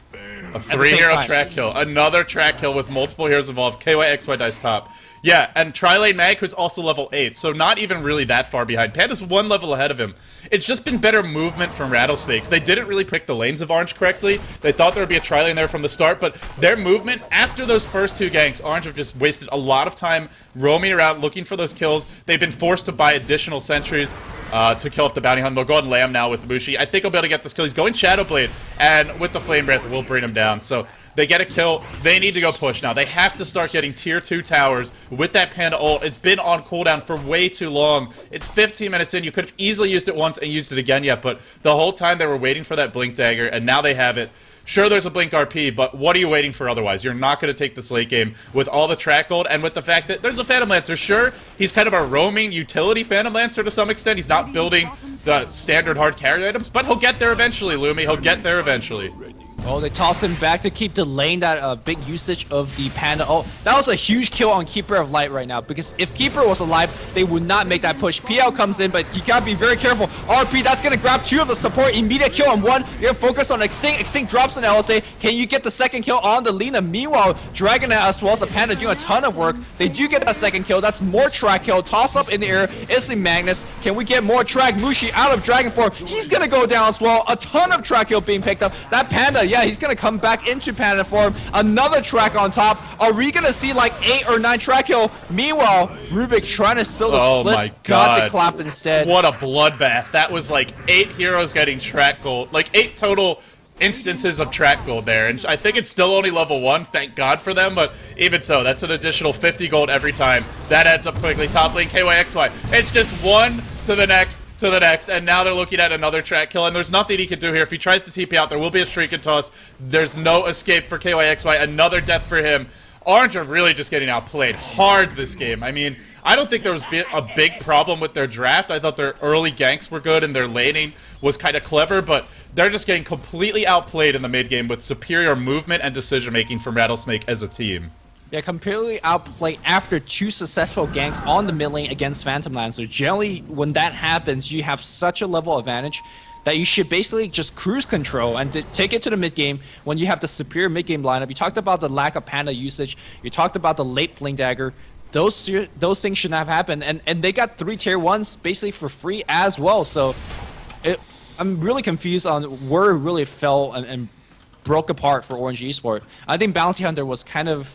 A three-hero track kill. Another track kill with multiple heroes involved. K Y X Y dice top. Yeah, and Tri-Lane Mag, who's also level eight, so not even really that far behind. Panda's one level ahead of him. It's just been better movement from Rattlesnakes. They didn't really pick the lanes of Orange correctly. They thought there would be a Tri-Lane there from the start, but their movement, after those first two ganks, Orange have just wasted a lot of time roaming around, looking for those kills. They've been forced to buy additional sentries uh, to kill off the Bounty Hunter. They'll go on Lamb now with Mushi. I think he'll be able to get this kill. He's going Shadowblade, and with the Flame Breath, we'll bring him down. So they get a kill. They need to go push now. They have to start getting tier two towers with that Panda ult. It's been on cooldown for way too long. It's fifteen minutes in. You could have easily used it once and used it again yet, but the whole time they were waiting for that Blink Dagger, and now they have it. Sure, there's a Blink R P, but what are you waiting for otherwise? You're not going to take this late game with all the track gold and with the fact that there's a Phantom Lancer. Sure, he's kind of a roaming utility Phantom Lancer to some extent. He's not building the standard hard carry items, but he'll get there eventually, Lumi. He'll get there eventually. Oh, they toss him back to keep delaying that uh, big usage of the Panda. Oh, that was a huge kill on Keeper of Light right now, because if Keeper was alive, they would not make that push. P L comes in, but you gotta be very careful. R P, that's gonna grab two of the support. Immediate kill on one. You're gonna focus on Extinct. Extinct drops an L S A. Can you get the second kill on the Lina? Meanwhile, Dragonet as well as the Panda doing a ton of work. They do get that second kill. That's more track kill. Toss up in the air. It's the Magnus. Can we get more track? Mushi out of Dragon Form. He's gonna go down as well. A ton of track kill being picked up. That Panda, yeah, he's gonna come back into Panda form. Another track on top. Are we gonna see like eight or nine track kill? Meanwhile, Rubik trying to steal the oh split. My God. Got the clap instead. What a bloodbath. That was like eight heroes getting track gold. Like eight total instances of track gold there. And I think it's still only level one, thank God for them, but even so, that's an additional fifty gold every time. That adds up quickly. Top lane K Y X Y. It's just one to the next, to the next, and now they're looking at another track kill, and there's nothing he can do here. If he tries to T P out, there will be a Shriek and Toss. There's no escape for K Y X Y. Another death for him. Orange are really just getting outplayed hard this game. I mean, I don't think there was a big problem with their draft. I thought their early ganks were good and their laning was kind of clever, but they're just getting completely outplayed in the mid game with superior movement and decision-making from Rattlesnake as a team. Yeah, completely outplayed after two successful ganks on the mid lane against Phantom Lancer. Generally, when that happens, you have such a level advantage that you should basically just cruise control and take it to the mid game when you have the superior mid game lineup. You talked about the lack of Panda usage. You talked about the late Blink Dagger. Those those things should not have happened, and and they got three tier ones basically for free as well. So, it, I'm really confused on where it really fell and, and broke apart for Orange Esports. I think Bounty Hunter was kind of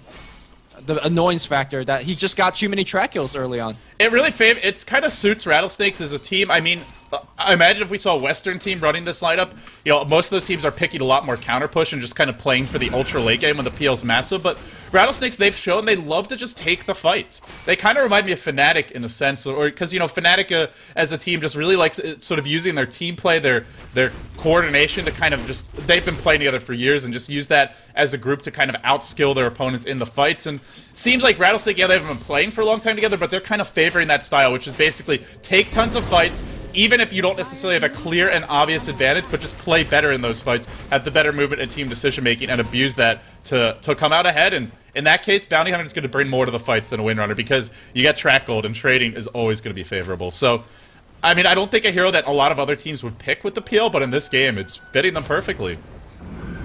the annoyance factor that he just got too many track kills early on. It really fav it's kind of suits Rattlesnakes as a team. I mean, I imagine if we saw a Western team running this lineup, you know, most of those teams are picking a lot more counter push and just kind of playing for the ultra late game when the P L's massive, but Rattlesnakes, they've shown they love to just take the fights. They kind of remind me of Fnatic in a sense, or because, you know, Fnatic uh, as a team just really likes uh, sort of using their team play, their their coordination to kind of just, they've been playing together for years and just use that as a group to kind of outskill their opponents in the fights. And it seems like Rattlesnake, yeah, they haven't been playing for a long time together, but they're kind of favoring that style, which is basically take tons of fights, even if you don't necessarily have a clear and obvious advantage, but just play better in those fights, have the better movement and team decision-making, and abuse that to, to come out ahead. And in that case, Bounty Hunter is going to bring more to the fights than a Windrunner, because you get track gold, and trading is always going to be favorable. So, I mean, I don't think a hero that a lot of other teams would pick with the P L, but in this game, it's fitting them perfectly.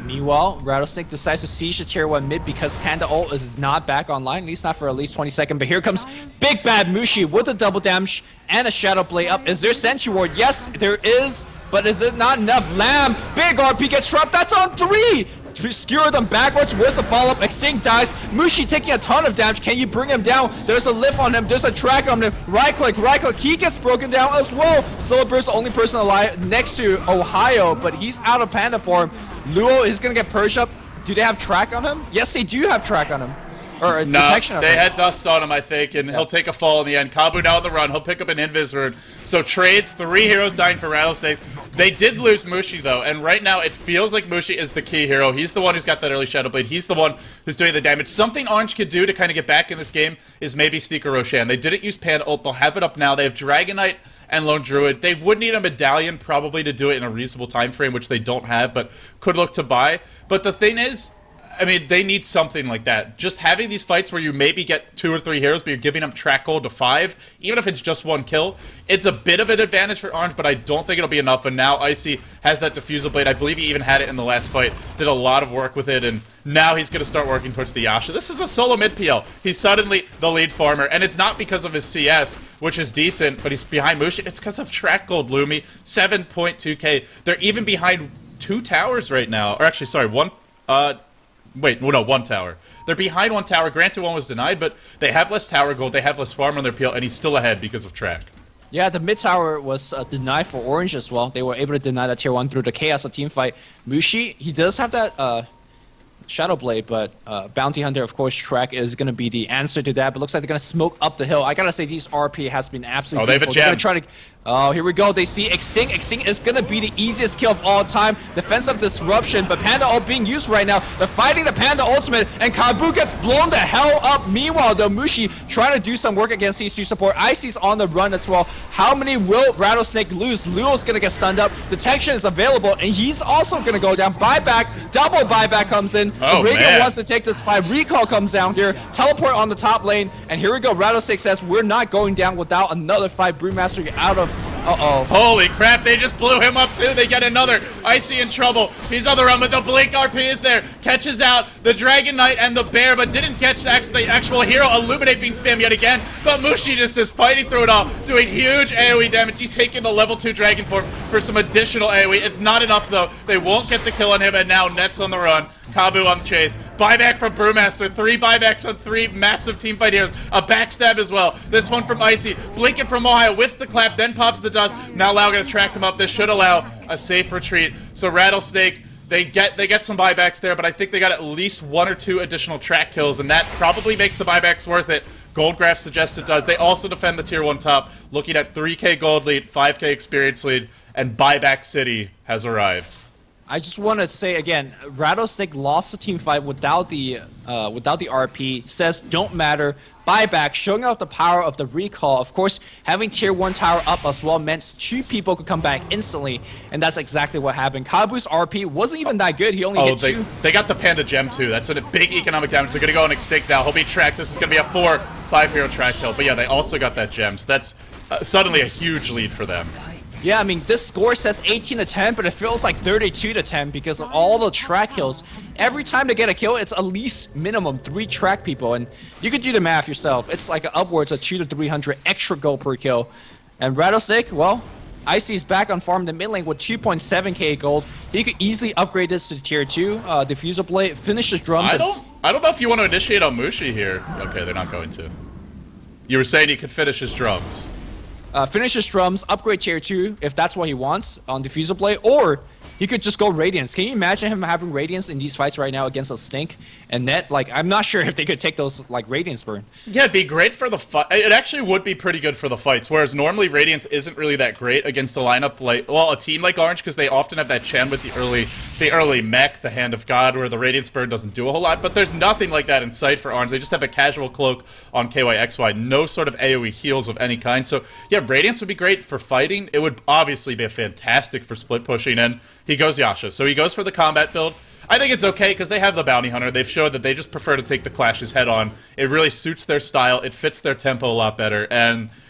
Meanwhile, Rattlesnake decides to siege the tier one mid because Panda ult is not back online, at least not for at least twenty seconds. But here comes Big Bad Mushi with a double damage and a Shadow Blade up. Is there Sentry Ward? Yes, there is, but is it not enough? Lamb, big R P gets trapped. That's on three! To skewer them backwards. Where's the follow-up? Extinct dies. Mushi taking a ton of damage. Can you bring him down? There's a lift on him. There's a track on him. Right-click, right-click. He gets broken down as well. Silver's the only person alive next to Ohio, but he's out of Panda form. Luo is going to get purged up. Do they have track on him? Yes, they do have track on him. Or no, protection of they him. had dust on him, I think, and yeah. he'll take a fall in the end. Kabu now on the run. He'll pick up an Invis rune. So trades, three heroes dying for Rattlesnake. They did lose Mushi, though, and right now it feels like Mushi is the key hero. He's the one who's got that early Shadow Blade. He's the one who's doing the damage. Something Orange could do to kind of get back in this game is maybe sneak a Roshan. They didn't use Panda ult. They'll have it up now. They have Dragon Knight and Lone Druid. They would need a Medallion probably to do it in a reasonable time frame, which they don't have, but could look to buy. But the thing is, I mean, they need something like that. Just having these fights where you maybe get two or three heroes, but you're giving them track gold to five, even if it's just one kill, it's a bit of an advantage for Orange, but I don't think it'll be enough. And now Icy has that Diffusal Blade. I believe he even had it in the last fight, did a lot of work with it, and now he's going to start working towards the Yasha. This is a solo mid P L. He's suddenly the lead farmer, and it's not because of his C S, which is decent, but he's behind Mushi. It's because of track gold, Lumi. seven point two K. They're even behind two towers right now. Or actually, sorry, one... Uh, Wait, well, no, one tower. They're behind one tower. Granted, one was denied, but they have less tower gold. They have less farm on their P L, and he's still ahead because of track. Yeah, the mid tower was uh, denied for Orange as well. They were able to deny that tier one through the chaos of team fight. Mushi, he does have that uh, Shadow Blade, but uh, Bounty Hunter, of course, track is going to be the answer to that. But looks like they're going to smoke up the hill. I gotta say, these R P has been absolutely. Oh, they have a gem. They're gonna try to. Oh, here we go. They see Extinct. Extinct is going to be the easiest kill of all time. Defensive Disruption, but Panda ult being used right now. They're fighting the Panda ultimate, and Kabu gets blown the hell up. Meanwhile, though, Mushi trying to do some work against these two support. Icy's on the run as well. How many will Rattlesnake lose? Luo's going to get stunned up. Detection is available, and he's also going to go down. Buyback, double buyback comes in. Oh, the Radio man. wants to take this fight. Recall comes down here. Teleport on the top lane, and here we go. Rattlesnake says, we're not going down without another fight. Brewmaster, you're out of... Uh-oh. Holy crap, they just blew him up too. They get another. Icy in trouble. He's on the run, but the Blink R P is there. Catches out the Dragon Knight and the Bear, but didn't catch the actual, the actual hero. Illuminate being spammed yet again. But Mushi just is fighting through it all, doing huge AoE damage. He's taking the level two Dragon form for some additional AoE. It's not enough though. They won't get the kill on him, and now Net's on the run. Kabu on the chase. Buyback from Brewmaster. Three buybacks on three massive teamfight heroes. A backstab as well. This one from Icy. Blinking from Ohio. Whiffs the clap, then pops the dust. Now Lau gonna track him up. This should allow a safe retreat. So Rattlesnake, they get they get some buybacks there, but I think they got at least one or two additional track kills, and that probably makes the buybacks worth it. Goldgraph suggests it does. They also defend the tier one top, looking at three K gold lead, five K experience lead, and Buyback City has arrived. I just want to say again, Rattlesnake lost the team fight without the uh, without the R P. Says don't matter. Buyback, showing out the power of the recall. Of course, having tier one tower up as well meant two people could come back instantly, and that's exactly what happened. Kabu's R P wasn't even that good. He only oh, hit they, two. They got the Panda Gem too. That's a big economic damage. They're gonna go on Extinct now. He'll be tracked. This is gonna be a four, five hero track kill. But yeah, they also got that gem. So that's uh, suddenly a huge lead for them. Yeah, I mean, this score says eighteen to ten, but it feels like thirty-two to ten because of all the track kills. Every time they get a kill, it's at least minimum three track people, and you could do the math yourself. It's like upwards of two to three hundred extra gold per kill. And Rattlesnake, well, Icy's back on farm in the mid lane with two point seven K gold. He could easily upgrade this to tier two, uh, Diffusal Blade, finish his drums. I don't, I don't know if you want to initiate on Mushi here. Okay, they're not going to. You were saying he could finish his drums. Uh, finish his drums, upgrade tier two if that's what he wants on Diffusal Blade, or he could just go Radiance. Can you imagine him having Radiance in these fights right now against a Stink and Net? Like, I'm not sure if they could take those, like, Radiance burn. Yeah, it'd be great for the fight. It actually would be pretty good for the fights, whereas normally Radiance isn't really that great against a lineup like, well, a team like Orange, because they often have that Chen with the early the early mech, the Hand of God, where the Radiance burn doesn't do a whole lot, but there's nothing like that in sight for Orange. They just have a casual cloak on K Y X Y, no sort of AoE heals of any kind. So, yeah, Radiance would be great for fighting. It would obviously be fantastic for split pushing, and he goes Yasha. So he goes for the combat build. I think it's okay because they have the Bounty Hunter. They've showed that they just prefer to take the clashes head on. It really suits their style. It fits their tempo a lot better. And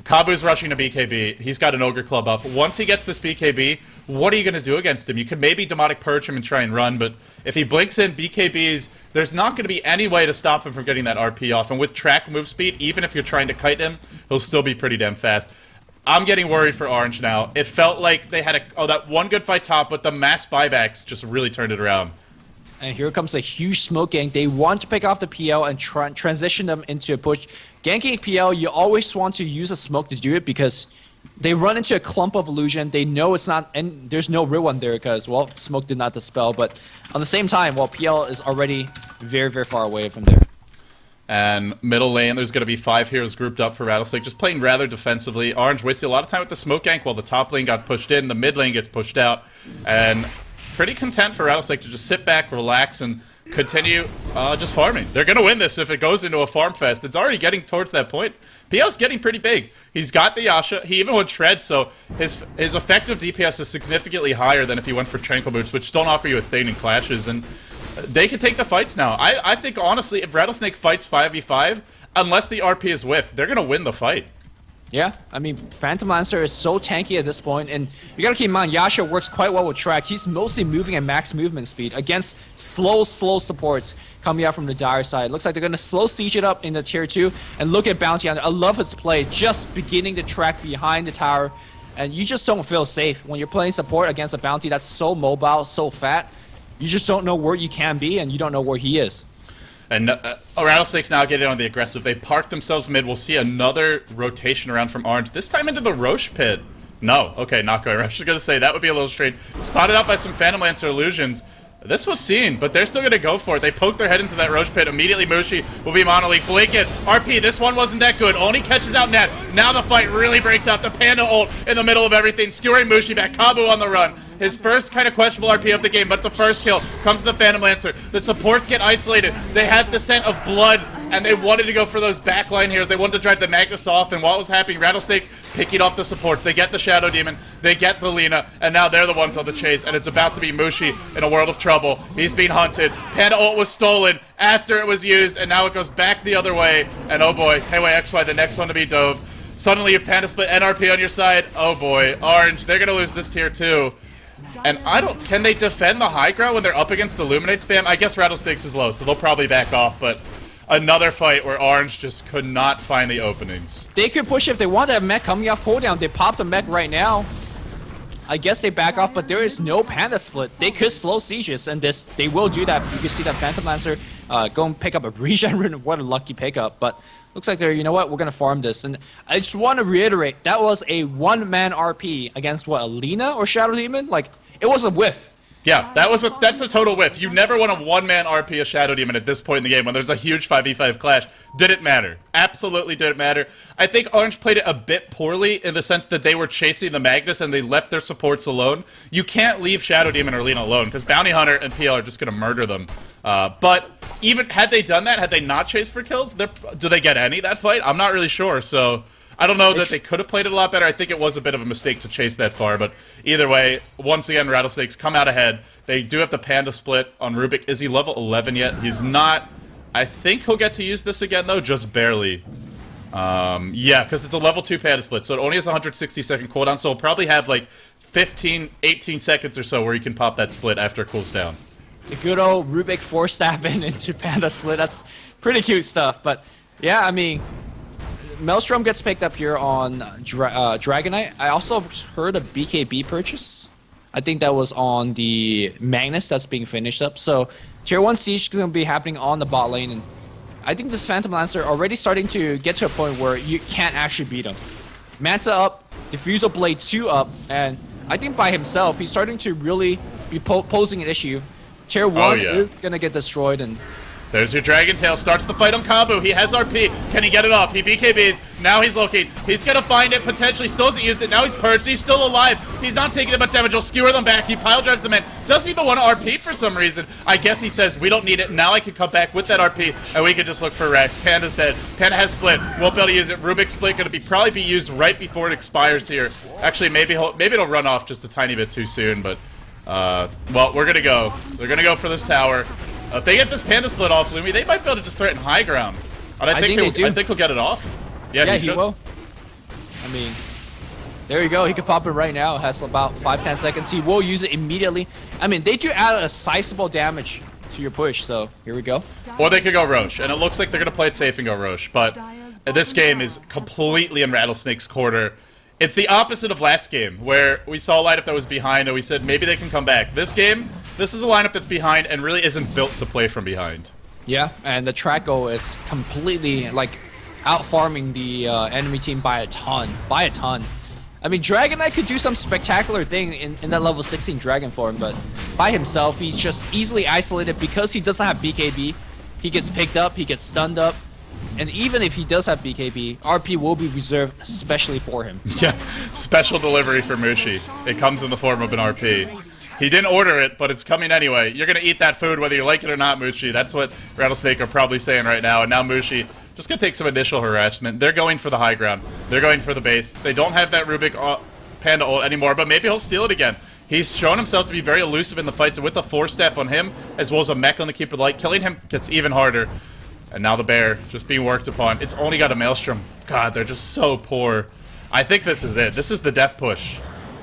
Kabu's rushing to B K B. He's got an Ogre Club up. Once he gets this B K B, what are you going to do against him? You can maybe Demonic Purge him and try and run, but if he blinks in B K Bs, there's not going to be any way to stop him from getting that R P off. And with track move speed, even if you're trying to kite him, he'll still be pretty damn fast. I'm getting worried for Orange now. It felt like they had a, oh, that one good fight top, but the mass buybacks just really turned it around. And here comes a huge smoke gank. They want to pick off the P L and tra transition them into a push. Ganking P L, you always want to use a smoke to do it because they run into a clump of illusion. They know it's not, and there's no real one there because, well, smoke did not dispel. But on the same time, well, P L is already very, very far away from there. And middle lane, there's going to be five heroes grouped up for Rattlesnake, just playing rather defensively. Orange wasted a lot of time with the smoke gank while the top lane got pushed in, the mid lane gets pushed out, and pretty content for Rattlesnake to just sit back, relax, and continue uh, just farming. They're going to win this if it goes into a farm fest. It's already getting towards that point. P L's getting pretty big. He's got the Yasha. He even went Tread, so his his effective D P S is significantly higher than if he went for Tranquil Boots, which don't offer you a thing in clashes, and they can take the fights now. I, I think, honestly, if Rattlesnake fights five v five, unless the R P is whiffed, they're going to win the fight. Yeah, I mean, Phantom Lancer is so tanky at this point, and you gotta keep in mind, Yasha works quite well with track. He's mostly moving at max movement speed against slow, slow supports coming out from the Dire side. Looks like they're gonna slow siege it up in the tier two, and look at Bounty Hunter. I love his play, just beginning to track behind the tower, and you just don't feel safe when you're playing support against a Bounty that's so mobile, so fat. You just don't know where you can be, and you don't know where he is. And uh, Rattlesnake's now getting on the aggressive. They park themselves mid. We'll see another rotation around from Orange. This time into the Roche pit. No. Okay, not going. I was going to say, that would be a little strange. Spotted out by some Phantom Lancer illusions. This was seen, but they're still going to go for it. They poke their head into that Roche pit. Immediately, Mushi will be Monolith. Blink it. R P, this one wasn't that good. Only catches out Net. Now the fight really breaks out. The Panda ult in the middle of everything, skewering Mushi back. Kabu on the run. His first kind of questionable R P of the game, but the first kill comes to the Phantom Lancer. The supports get isolated. They had the scent of blood, and they wanted to go for those backline heroes. They wanted to drive the Magnus off, and while it was happening, Rattlesnake's picking off the supports. They get the Shadow Demon, they get the Lina, and now they're the ones on the chase, and it's about to be Mushi in a world of trouble. He's being hunted. Panda ult was stolen after it was used, and now it goes back the other way, and oh boy, K Y X Y, the next one to be dove. Suddenly you have Panda Split N R P on your side. Oh boy, Orange, they're gonna lose this tier two. And I don't... Can they defend the high ground when they're up against Illuminate spam? I guess Rattlesnakes is low, so they'll probably back off, but another fight where Orange just could not find the openings. They could push if they want that mech coming off cooldown. They pop the mech right now. I guess they back off, but there is no Panda Split. They could slow sieges, and this they will do that. You can see that Phantom Lancer uh, go and pick up a regen rune. What a lucky pickup, but looks like they're, you know what, we're going to farm this. And I just want to reiterate, that was a one-man R P against, what, Alina or Shadow Demon? Like, it was a whiff. Yeah, that was a that's a total whiff. You never want a one-man R P a Shadow Demon at this point in the game when there's a huge five v five clash. Didn't matter. Absolutely didn't matter. I think Orange played it a bit poorly in the sense that they were chasing the Magnus and they left their supports alone. You can't leave Shadow Demon or Lina alone because Bounty Hunter and P L are just going to murder them. Uh, but even had they done that, had they not chased for kills, do they get any that fight? I'm not really sure, so... I don't know that they could have played it a lot better. I think it was a bit of a mistake to chase that far, but either way, once again, Rattlesnakes come out ahead. They do have the Panda Split on Rubik. Is he level eleven yet? He's not. I think he'll get to use this again, though, just barely. Um, yeah, because it's a level two Panda Split, so it only has a one hundred sixty second cooldown, so he'll probably have like fifteen, eighteen seconds or so where you can pop that Split after it cools down. The good old Rubik four-stabbing into Panda Split. That's pretty cute stuff, but yeah, I mean... Maelstrom gets picked up here on Dra uh, Dragonite. I also heard a B K B purchase. I think that was on the Magnus that's being finished up. So tier one siege is going to be happening on the bot lane. And I think this Phantom Lancer already starting to get to a point where you can't actually beat him. Manta up, Diffusal Blade two up, and I think by himself, he's starting to really be po posing an issue. Tier one oh, yeah. is going to get destroyed, and there's your Dragon Tail. Starts the fight on Kabu. He has R P. Can he get it off? He B K Bs. Now he's looking. He's going to find it. Potentially still hasn't used it. Now he's purged. He's still alive. He's not taking that much damage. He'll skewer them back. He pile drives them in. Doesn't even want to R P for some reason. I guess he says, we don't need it. Now I can come back with that R P, and we can just look for Rex. Panda's dead. Panda has Split. Won't be able to use it. Rubik's Split going to be probably be used right before it expires here. Actually, maybe he'll, maybe it'll run off just a tiny bit too soon, but... Uh, well, we're going to go. They're going to go for this tower. Uh, if they get this Panda Split off Lumi, they might be able to just threaten high ground. And I, I think, think they do. I think he'll get it off. Yeah, yeah he, he will. I mean, there you go. He could pop it right now. Has about five, ten seconds. He will use it immediately. I mean, they do add a sizable damage to your push, so here we go. Or they could go Roche, and it looks like they're going to play it safe and go Roche, but this game is completely in Rattlesnake's quarter. It's the opposite of last game, where we saw a lineup that was behind, and we said maybe they can come back. This game, this is a lineup that's behind and really isn't built to play from behind. Yeah, and the Traco is completely, like, out-farming the uh, enemy team by a ton. By a ton. I mean, Dragon Knight could do some spectacular thing in, in that level sixteen Dragon form, but by himself, he's just easily isolated because he doesn't have B K B. He gets picked up, he gets stunned up, and even if he does have B K B, R P will be reserved especially for him. Yeah, special delivery for Mushi. It comes in the form of an R P. He didn't order it, but it's coming anyway. You're going to eat that food whether you like it or not, Mushi. That's what Rattlesnake are probably saying right now, and now Mushi just going to take some initial harassment. They're going for the high ground. They're going for the base. They don't have that Rubik uh, Panda ult anymore, but maybe he'll steal it again. He's shown himself to be very elusive in the fights, and with the Force Staff on him, as well as a mech on the Keeper of the Light, killing him gets even harder. And now the Bear just being worked upon. It's only got a Maelstrom. God, they're just so poor. I think this is it. This is the death push.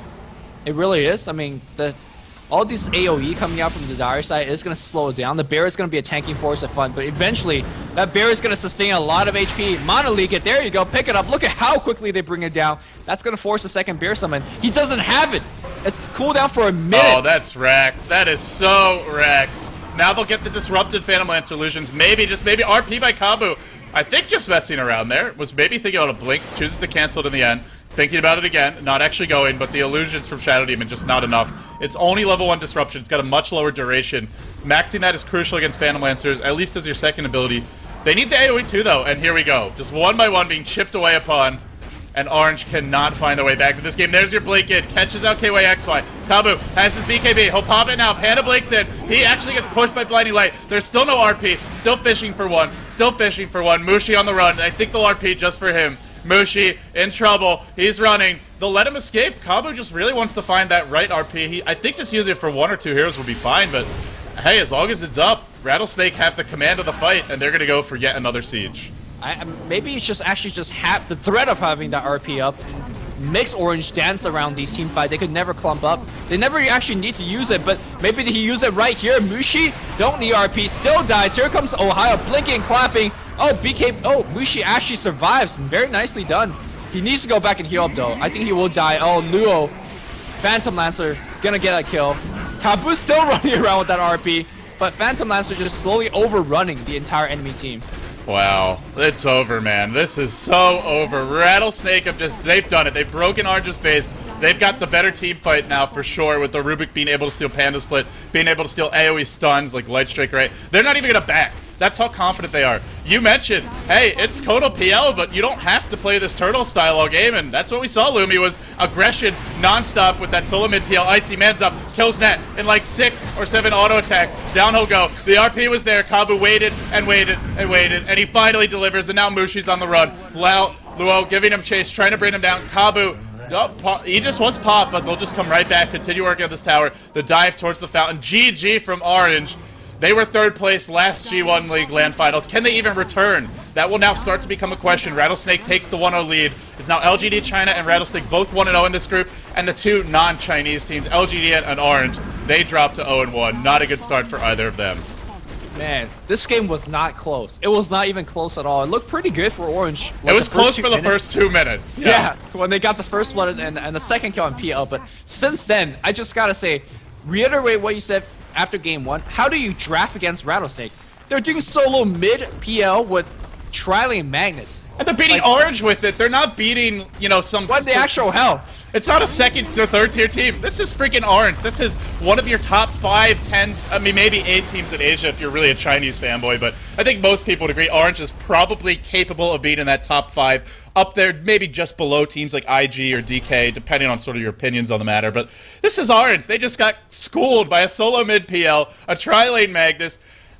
It really is. I mean, the all this A O E coming out from the Dire side is going to slow it down. The Bear is going to be a tanking force of fun, but eventually that Bear is going to sustain a lot of H P. Monolith it. There you go. Pick it up. Look at how quickly they bring it down. That's going to force a second Bear summon. He doesn't have it. It's cooldown for a minute. Oh, that's Rex. That is so Rex. Now they'll get the disrupted Phantom Lance illusions. Maybe, just maybe, R P by Kabu. I think just messing around there. Was maybe thinking about a blink. Chooses to cancel it in the end. Thinking about it again. Not actually going, but the illusions from Shadow Demon just not enough. It's only level one disruption. It's got a much lower duration. Maxing that is crucial against Phantom Lancers, at least as your second ability. They need the AoE too, though, and here we go. Just one by one being chipped away upon. And Orange cannot find their way back to this game. There's your Blink in. Catches out K Y X Y. Kabu has his B K B. He'll pop it now. Panda blinks in. He actually gets pushed by Blinding Light. There's still no R P. Still fishing for one. Still fishing for one. Mushi on the run. I think they'll R P just for him. Mushi in trouble. He's running. They'll let him escape. Kabu just really wants to find that right R P. He, I think just using it for one or two heroes will be fine, but hey, as long as it's up, Rattlesnake have the command of the fight, and they're going to go for yet another siege. I, maybe it's just actually just have the threat of having that R P up makes Orange dance around these team fights. They could never clump up. They never actually need to use it, but maybe he use it right here. Mushi don't need R P, still dies. Here comes Ohio blinking, clapping. Oh, B K. Oh, Mushi actually survives. Very nicely done. He needs to go back and heal up though. I think he will die. Oh, Luo, Phantom Lancer gonna get a kill. Kabu's still running around with that R P, but Phantom Lancer just slowly overrunning the entire enemy team. Wow, it's over, man. This is so over. Rattlesnake have just, they've done it. They've broken Orange's base. They've got the better team fight now for sure, with the Rubik being able to steal Panda Split, being able to steal AoE stuns like Light Strike, right? They're not even going to back. That's how confident they are. You mentioned, hey, it's Kotal P L, but you don't have to play this turtle style all game, and that's what we saw, Lumi, was aggression nonstop with that solo mid P L. Icy Man's up, kills Net in like six or seven auto attacks. Down he'll go. The R P was there. Kabu waited and waited and waited, and he finally delivers, and now Mushi's on the run. Lao, Luo giving him chase, trying to bring him down. Kabu, oh, he just wants pop, but they'll just come right back, continue working on this tower. The dive towards the fountain. G G from Orange. They were third place last G one League Land Finals. Can they even return? That will now start to become a question. Rattlesnake takes the one oh lead. It's now L G D China and Rattlesnake both one and oh in this group. And the two non-Chinese teams, L G D and Orange, they drop to oh and one. Not a good start for either of them. Man, this game was not close. It was not even close at all. It looked pretty good for Orange. Like it was close for the minutes. first two minutes. Yeah. yeah, when they got the first one and, and the second kill on P L. But since then, I just gotta say, reiterate what you said after game one. How do you draft against Rattlesnake? They're doing solo mid P L with Trilane Magnus. And they're beating like, Orange with it. They're not beating, you know, some... What the actual hell? It's not a second or third tier team. This is freaking Orange. This is one of your top five, ten, I mean, maybe eight teams in Asia if you're really a Chinese fanboy, but I think most people would agree Orange is probably capable of being in that top five, up there, maybe just below teams like I G or D K, depending on sort of your opinions on the matter. But this is Orange. They just got schooled by a solo mid P L, a tri-lane Magnus.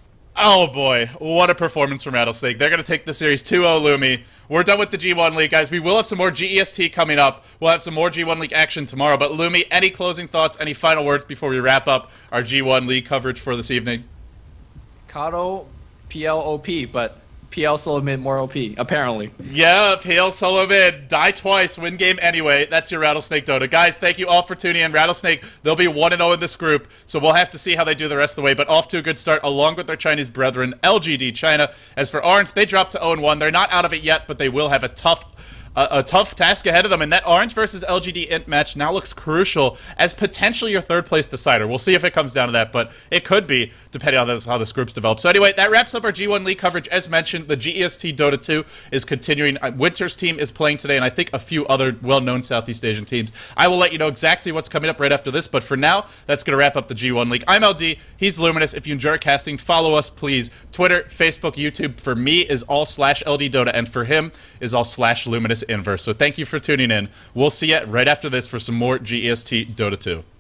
Oh boy, what a performance from Rattlesnake. They're going to take the series two oh, Lumi. We're done with the G one League, guys. We will have some more G E S T coming up. We'll have some more G one League action tomorrow. But Lumi, any closing thoughts, any final words before we wrap up our G one League coverage for this evening? Kato P L O P, but P L solo mid more O P, apparently. Yeah, P L solo mid. Die twice, win game anyway. That's your Rattlesnake Dota. Guys, thank you all for tuning in. Rattlesnake, they'll be one and oh in this group, so we'll have to see how they do the rest of the way, but off to a good start along with their Chinese brethren, L G D China. As for Orange, they dropped to oh and one. They're not out of it yet, but they will have a tough A, a tough task ahead of them, and that Orange versus L G D Int match now looks crucial as potentially your third place decider. We'll see if it comes down to that, but it could be, depending on this, how this group's developed. So anyway, that wraps up our G one League coverage. As mentioned, the G E S T Dota two is continuing. Winter's team is playing today, and I think a few other well-known Southeast Asian teams. I will let you know exactly what's coming up right after this, but for now, that's going to wrap up the G one League. I'm L D, he's Luminous. If you enjoy casting, follow us, please. Twitter, Facebook, YouTube. For me is all slash L D Dota, and for him is all slash Luminous Inverse. So thank you for tuning in. We'll see you right after this for some more G E S T Dota two.